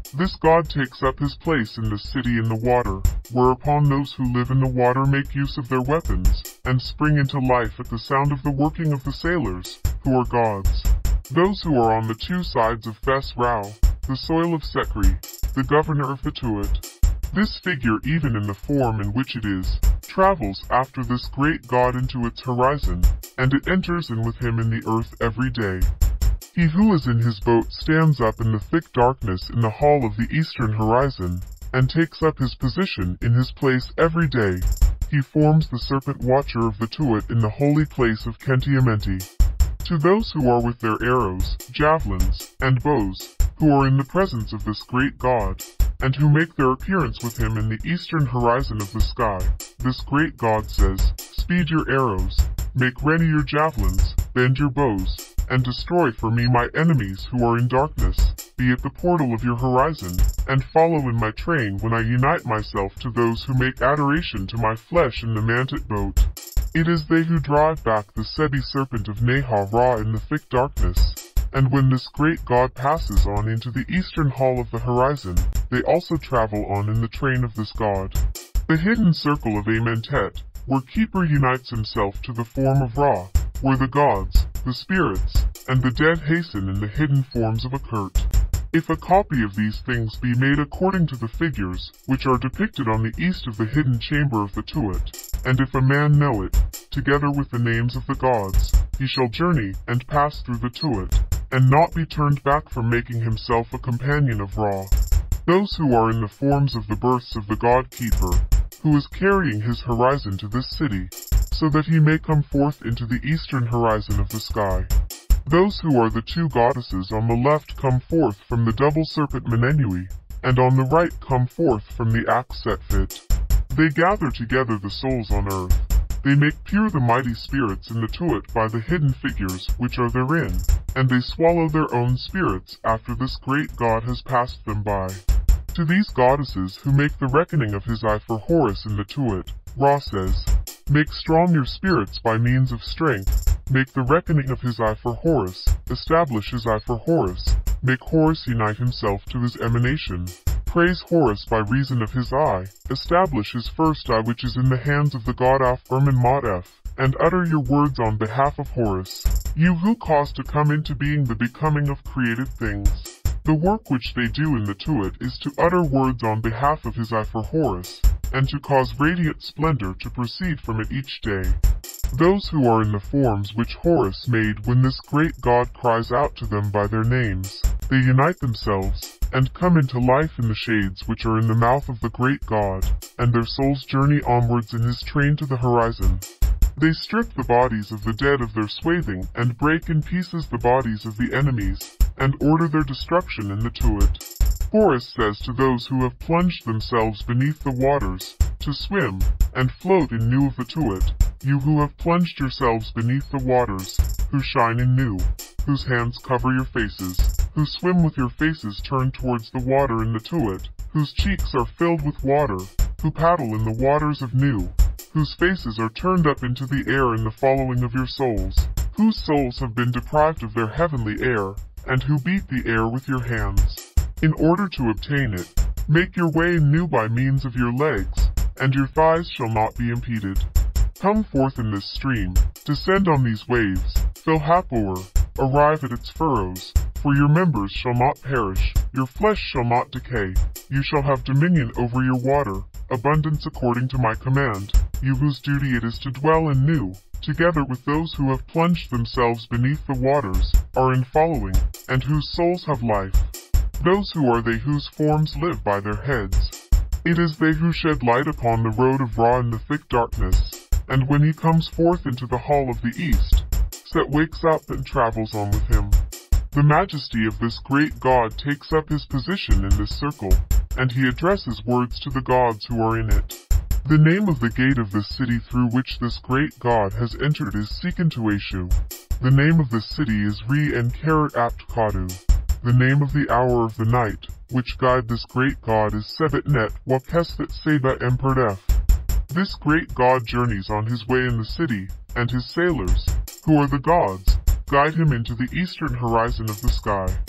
This god takes up his place in the city in the water, whereupon those who live in the water make use of their weapons, and spring into life at the sound of the working of the sailors, who are gods. Those who are on the two sides of Fes Rau, the soil of Sekri, the governor of the TUAT. This figure, even in the form in which it is, travels after this great god into its horizon, and it enters in with him in the earth every day. He who is in his boat stands up in the thick darkness in the hall of the eastern horizon, and takes up his position in his place every day. He forms the serpent watcher of the TUAT in the holy place of Kentiamenti. To those who are with their arrows, javelins, and bows, who are in the presence of this great god, and who make their appearance with him in the eastern horizon of the sky, this great god says, "Speed your arrows, make ready your javelins, bend your bows, and destroy for me my enemies who are in darkness, be at the portal of your horizon, and follow in my train when I unite myself to those who make adoration to my flesh in the manted boat." It is they who drive back the Sebi serpent of Neha Ra in the thick darkness, and when this great god passes on into the eastern hall of the horizon, they also travel on in the train of this god. The hidden circle of Amentet, where Keeper unites himself to the form of Ra, where the gods, the spirits, and the dead hasten in the hidden forms of Akert. If a copy of these things be made according to the figures, which are depicted on the east of the hidden chamber of the TUAT, and if a man know it, together with the names of the gods, he shall journey and pass through the TUAT, and not be turned back from making himself a companion of Ra. Those who are in the forms of the births of the God Keeper, who is carrying his horizon to this city, so that he may come forth into the eastern horizon of the sky. Those who are the two goddesses on the left come forth from the double serpent Menenui, and on the right come forth from the axe Setfit. They gather together the souls on earth. They make pure the mighty spirits in the TUAT by the hidden figures which are therein, and they swallow their own spirits after this great god has passed them by. To these goddesses who make the reckoning of his eye for Horus in the TUAT, Ra says, "Make strong your spirits by means of strength. Make the reckoning of his eye for Horus, establish his eye for Horus, make Horus unite himself to his emanation. Praise Horus by reason of his eye, establish his first eye which is in the hands of the god Af Ermin Modef, and utter your words on behalf of Horus, you who cause to come into being the becoming of created things." The work which they do in the TUAT is to utter words on behalf of his eye for Horus, and to cause radiant splendor to proceed from it each day. Those who are in the forms which Horus made when this great god cries out to them by their names, they unite themselves, and come into life in the shades which are in the mouth of the great god, and their souls journey onwards in his train to the horizon. They strip the bodies of the dead of their swathing, and break in pieces the bodies of the enemies, and order their destruction in the TUAT. Horus says to those who have plunged themselves beneath the waters, to swim, and float in new of the TUAT, you who have plunged yourselves beneath the waters, who shine in new, whose hands cover your faces, who swim with your faces turned towards the water in the TUAT, whose cheeks are filled with water, who paddle in the waters of new, whose faces are turned up into the air in the following of your souls, whose souls have been deprived of their heavenly air, and who beat the air with your hands. In order to obtain it, make your way new by means of your legs, and your thighs shall not be impeded. Come forth in this stream, descend on these waves, fill Hapoor, arrive at its furrows, for your members shall not perish, your flesh shall not decay, you shall have dominion over your water, abundance according to my command, you whose duty it is to dwell in new, together with those who have plunged themselves beneath the waters, are in following, and whose souls have life. Those who are they whose forms live by their heads. It is they who shed light upon the road of Ra in the thick darkness, and when he comes forth into the hall of the east, Set wakes up and travels on with him. The majesty of this great god takes up his position in this circle, and he addresses words to the gods who are in it. The name of the gate of this city through which this great god has entered is Sekentueshu. The name of this city is Re-en-Keret Apt Kadu. The name of the hour of the night, which guide this great god is Sebetnet Wakestet Seba Emperdef. This great god journeys on his way in the city, and his sailors, who are the gods, guide him into the eastern horizon of the sky.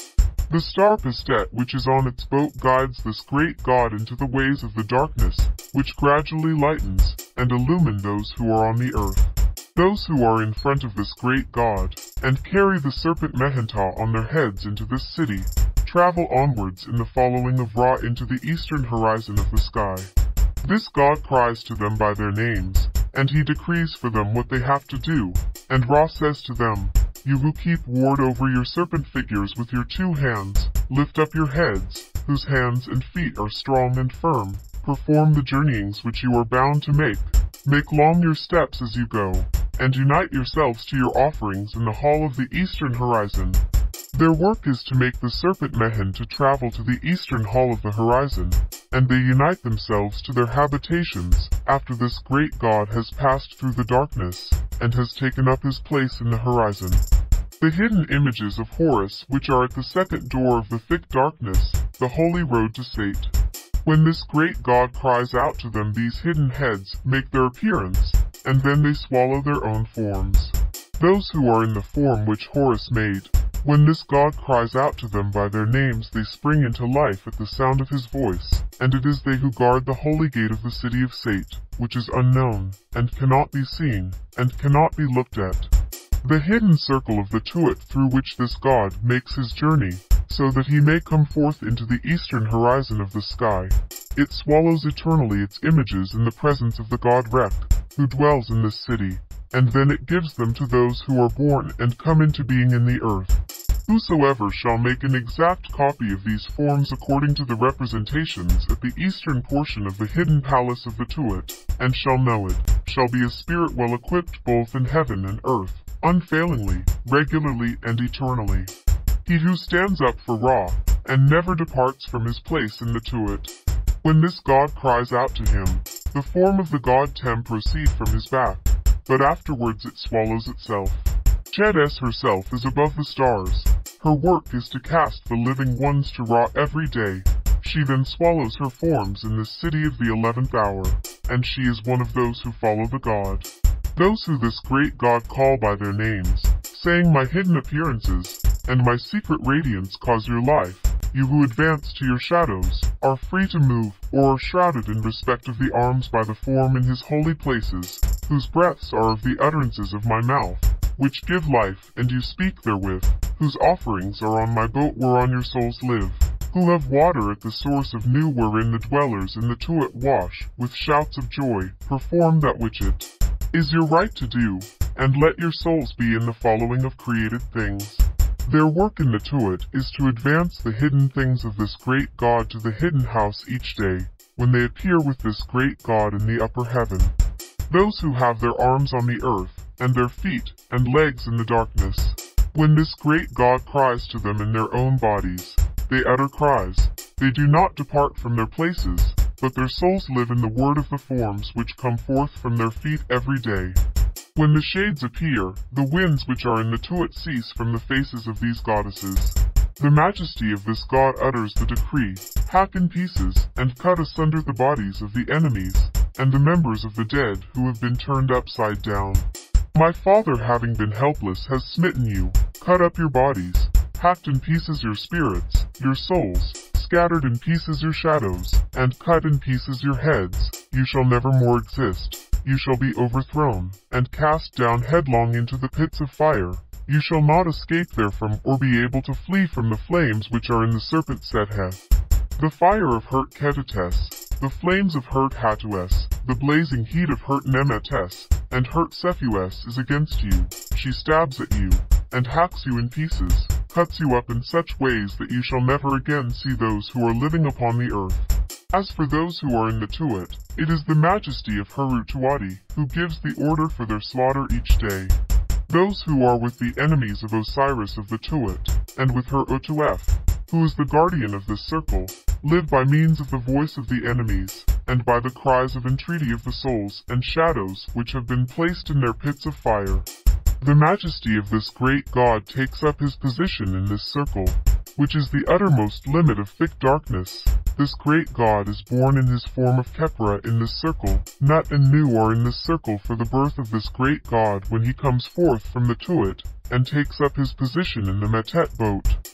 The star Pastet which is on its boat guides this great god into the ways of the darkness, which gradually lightens and illumine those who are on the earth. Those who are in front of this great god, and carry the serpent Mehentah on their heads into this city, travel onwards in the following of Ra into the eastern horizon of the sky. This god cries to them by their names, and he decrees for them what they have to do, and Ra says to them, "You who keep ward over your serpent figures with your 2 hands, lift up your heads, whose hands and feet are strong and firm, perform the journeyings which you are bound to make long your steps as you go, and unite yourselves to your offerings in the hall of the eastern horizon." Their work is to make the serpent Mehen to travel to the eastern hall of the horizon, and they unite themselves to their habitations after this great god has passed through the darkness, and has taken up his place in the horizon. The hidden images of Horus which are at the second door of the thick darkness, the holy road to Sate. When this great god cries out to them, these hidden heads make their appearance, and then they swallow their own forms. Those who are in the form which Horus made, when this god cries out to them by their names, they spring into life at the sound of his voice, and it is they who guard the holy gate of the city of Sate, which is unknown, and cannot be seen, and cannot be looked at. The hidden circle of the TUAT through which this god makes his journey, so that he may come forth into the eastern horizon of the sky. It swallows eternally its images in the presence of the god Rek, who dwells in this city, and then it gives them to those who are born and come into being in the earth. Whosoever shall make an exact copy of these forms according to the representations at the eastern portion of the hidden palace of the TUAT, and shall know it, shall be a spirit well equipped both in heaven and earth, unfailingly, regularly and eternally. He who stands up for Ra, and never departs from his place in the TUAT. When this god cries out to him, the form of the god Tem proceeds from his back, but afterwards it swallows itself. Chedes herself is above the stars. Her work is to cast the living ones to Ra every day. She then swallows her forms in the city of the 11th hour, and she is one of those who follow the god. Those who this great god call by their names, saying, "My hidden appearances and my secret radiance cause your life," you who advance to your shadows, are free to move, or are shrouded in respect of the arms by the form in his holy places, whose breaths are of the utterances of my mouth, which give life, and you speak therewith, whose offerings are on my boat whereon your souls live, who have water at the source of new wherein the dwellers in the TUAT wash, with shouts of joy, perform that which it is your right to do, and let your souls be in the following of created things. Their work in the TUAT is to advance the hidden things of this great god to the hidden house each day, when they appear with this great god in the upper heaven. Those who have their arms on the earth, and their feet and legs in the darkness, when this great god cries to them in their own bodies, they utter cries. They do not depart from their places, but their souls live in the word of the forms which come forth from their feet every day. When the shades appear, the winds which are in the TUAT cease from the faces of these goddesses. The majesty of this god utters the decree, hack in pieces, and cut asunder the bodies of the enemies, and the members of the dead who have been turned upside down. My father, having been helpless, has smitten you, cut up your bodies, hacked in pieces your spirits, your souls, scattered in pieces your shadows, and cut in pieces your heads. You shall never more exist. You shall be overthrown, and cast down headlong into the pits of fire. You shall not escape therefrom, or be able to flee from the flames which are in the serpent Setheth. The fire of Hurt Ketetes, the flames of Hurt Hatues, the blazing heat of Hurt Nemetes, and Hurt Sephues is against you. She stabs at you, and hacks you in pieces, cuts you up in such ways that you shall never again see those who are living upon the earth. As for those who are in the TUAT, it is the majesty of Heru Tuati who gives the order for their slaughter each day. Those who are with the enemies of Osiris of the TUAT, and with her Otuef, who is the guardian of this circle, live by means of the voice of the enemies, and by the cries of entreaty of the souls and shadows which have been placed in their pits of fire. The majesty of this great god takes up his position in this circle, which is the uttermost limit of thick darkness. This great god is born in his form of Khepra in this circle. Nut and Nu are in this circle for the birth of this great god when he comes forth from the TUAT, and takes up his position in the Metet boat,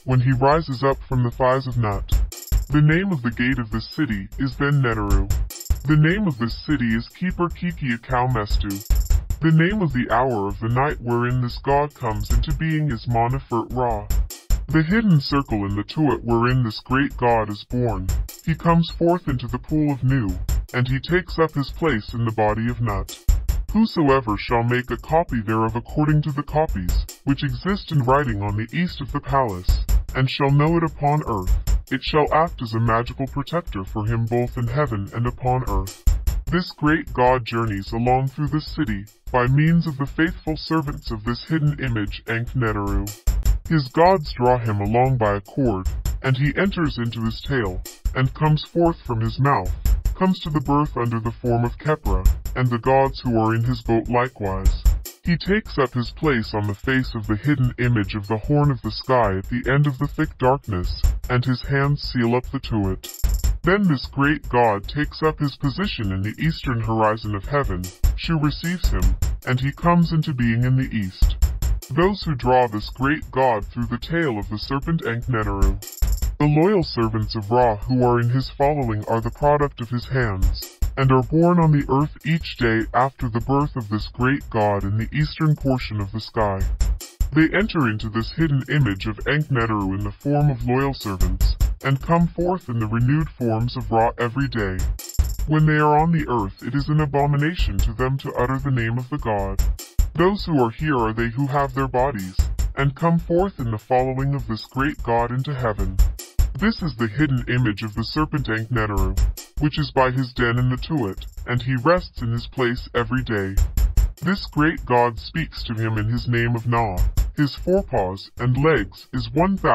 when he rises up from the thighs of Nut. The name of the gate of this city is then Neteru. The name of this city is Keeper Kiki Akau Mestu. The name of the hour of the night wherein this god comes into being is Monefert Ra. The hidden circle in the TUAT wherein this great god is born. He comes forth into the pool of Nu, and he takes up his place in the body of Nut. Whosoever shall make a copy thereof according to the copies, which exist in writing on the east of the palace, and shall know it upon earth, it shall act as a magical protector for him both in heaven and upon earth. This great god journeys along through this city, by means of the faithful servants of this hidden image Ankh-Neteru. His gods draw him along by a cord, and he enters into his tail, and comes forth from his mouth, comes to the birth under the form of Khepra, and the gods who are in his boat likewise. He takes up his place on the face of the hidden image of the horn of the sky at the end of the thick darkness, and his hands seal up the TUAT. Then this great god takes up his position in the eastern horizon of heaven. Shu receives him, and he comes into being in the east. Those who draw this great god through the tail of the serpent Ankh-Neteru. The loyal servants of Ra who are in his following are the product of his hands, and are born on the earth each day after the birth of this great god in the eastern portion of the sky. They enter into this hidden image of Ankh-Neteru in the form of loyal servants, and come forth in the renewed forms of Ra every day. When they are on the earth, it is an abomination to them to utter the name of the god. Those who are here are they who have their bodies, and come forth in the following of this great god into heaven. This is the hidden image of the serpent Ankh-Neteru, which is by his den in the TUAT, and he rests in his place every day. This great god speaks to him in his name of Na. His forepaws and legs is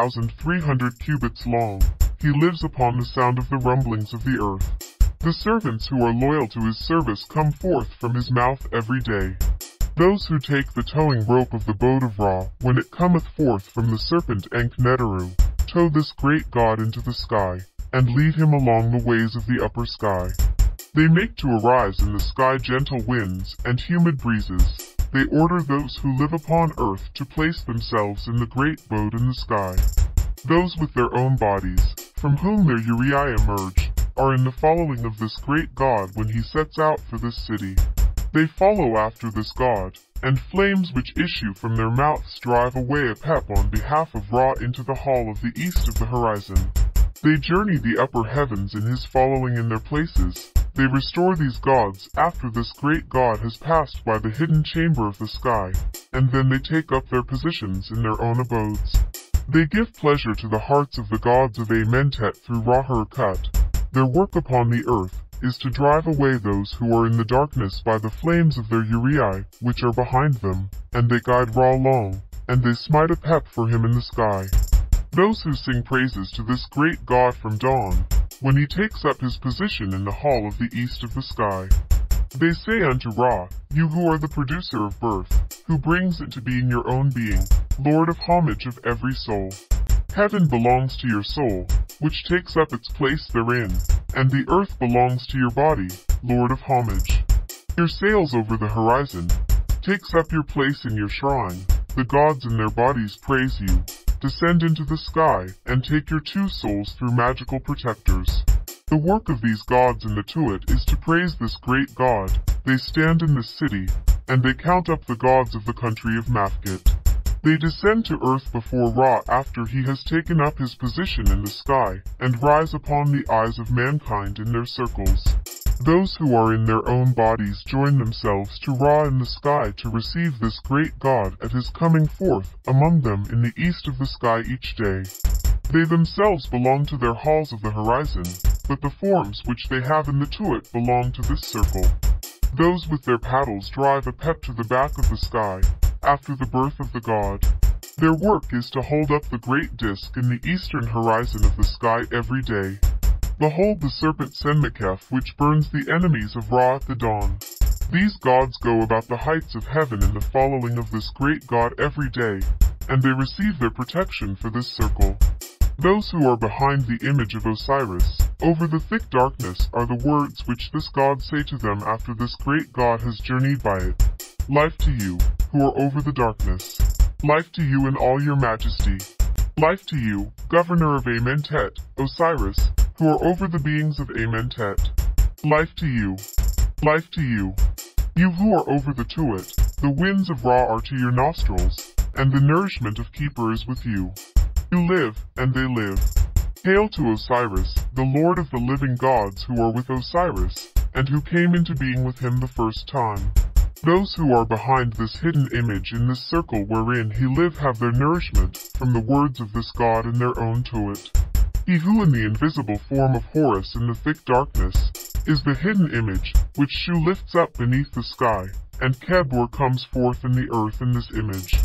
1,300 cubits long. He lives upon the sound of the rumblings of the earth. The servants who are loyal to his service come forth from his mouth every day. Those who take the towing rope of the boat of Ra, when it cometh forth from the serpent Ankh-Neteru, tow this great god into the sky, and lead him along the ways of the upper sky. They make to arise in the sky gentle winds and humid breezes. They order those who live upon earth to place themselves in the great boat in the sky. Those with their own bodies, from whom their uriae emerge, are in the following of this great god when he sets out for this city. They follow after this god, and flames which issue from their mouths drive away a pep on behalf of Ra into the hall of the east of the horizon. They journey the upper heavens in his following in their places. They restore these gods after this great god has passed by the hidden chamber of the sky, and then they take up their positions in their own abodes. They give pleasure to the hearts of the gods of Amentet through Ra-Harukat. Their work upon the earth is to drive away those who are in the darkness by the flames of their uriae, which are behind them, and they guide Ra along, and they smite a pep for him in the sky. Those who sing praises to this great god from dawn, when he takes up his position in the hall of the east of the sky. They say unto Ra, you who are the producer of birth, who brings into being your own being, Lord of homage of every soul. Heaven belongs to your soul, which takes up its place therein, and the earth belongs to your body, Lord of homage. Your sails over the horizon takes up your place in your shrine. The gods in their bodies praise you. Descend into the sky, and take your two souls through magical protectors. The work of these gods in the TUAT is to praise this great god. They stand in this city, and they count up the gods of the country of Mafkit. They descend to earth before Ra after he has taken up his position in the sky, and rise upon the eyes of mankind in their circles. Those who are in their own bodies join themselves to Ra in the sky to receive this great god at his coming forth among them in the east of the sky each day. They themselves belong to their halls of the horizon, but the forms which they have in the TUAT belong to this circle. Those with their paddles drive a pep to the back of the sky, after the birth of the god. Their work is to hold up the great disk in the eastern horizon of the sky every day. Behold the serpent Senmekef which burns the enemies of Ra at the dawn. These gods go about the heights of heaven in the following of this great god every day, and they receive their protection for this circle. Those who are behind the image of Osiris, over the thick darkness, are the words which this god say to them after this great god has journeyed by it. Life to you, who are over the darkness. Life to you in all your majesty. Life to you, governor of Amentet, Osiris, who are over the beings of Amentet. Life to you. Life to you. You who are over the TUAT, the winds of Ra are to your nostrils, and the nourishment of Keeper is with you. You live, and they live. Hail to Osiris, the Lord of the living gods who are with Osiris, and who came into being with him the first time. Those who are behind this hidden image in this circle wherein he live have their nourishment from the words of this god in their own TUAT. He who in the invisible form of Horus in the thick darkness is the hidden image, which Shu lifts up beneath the sky, and Kebur comes forth in the earth in this image.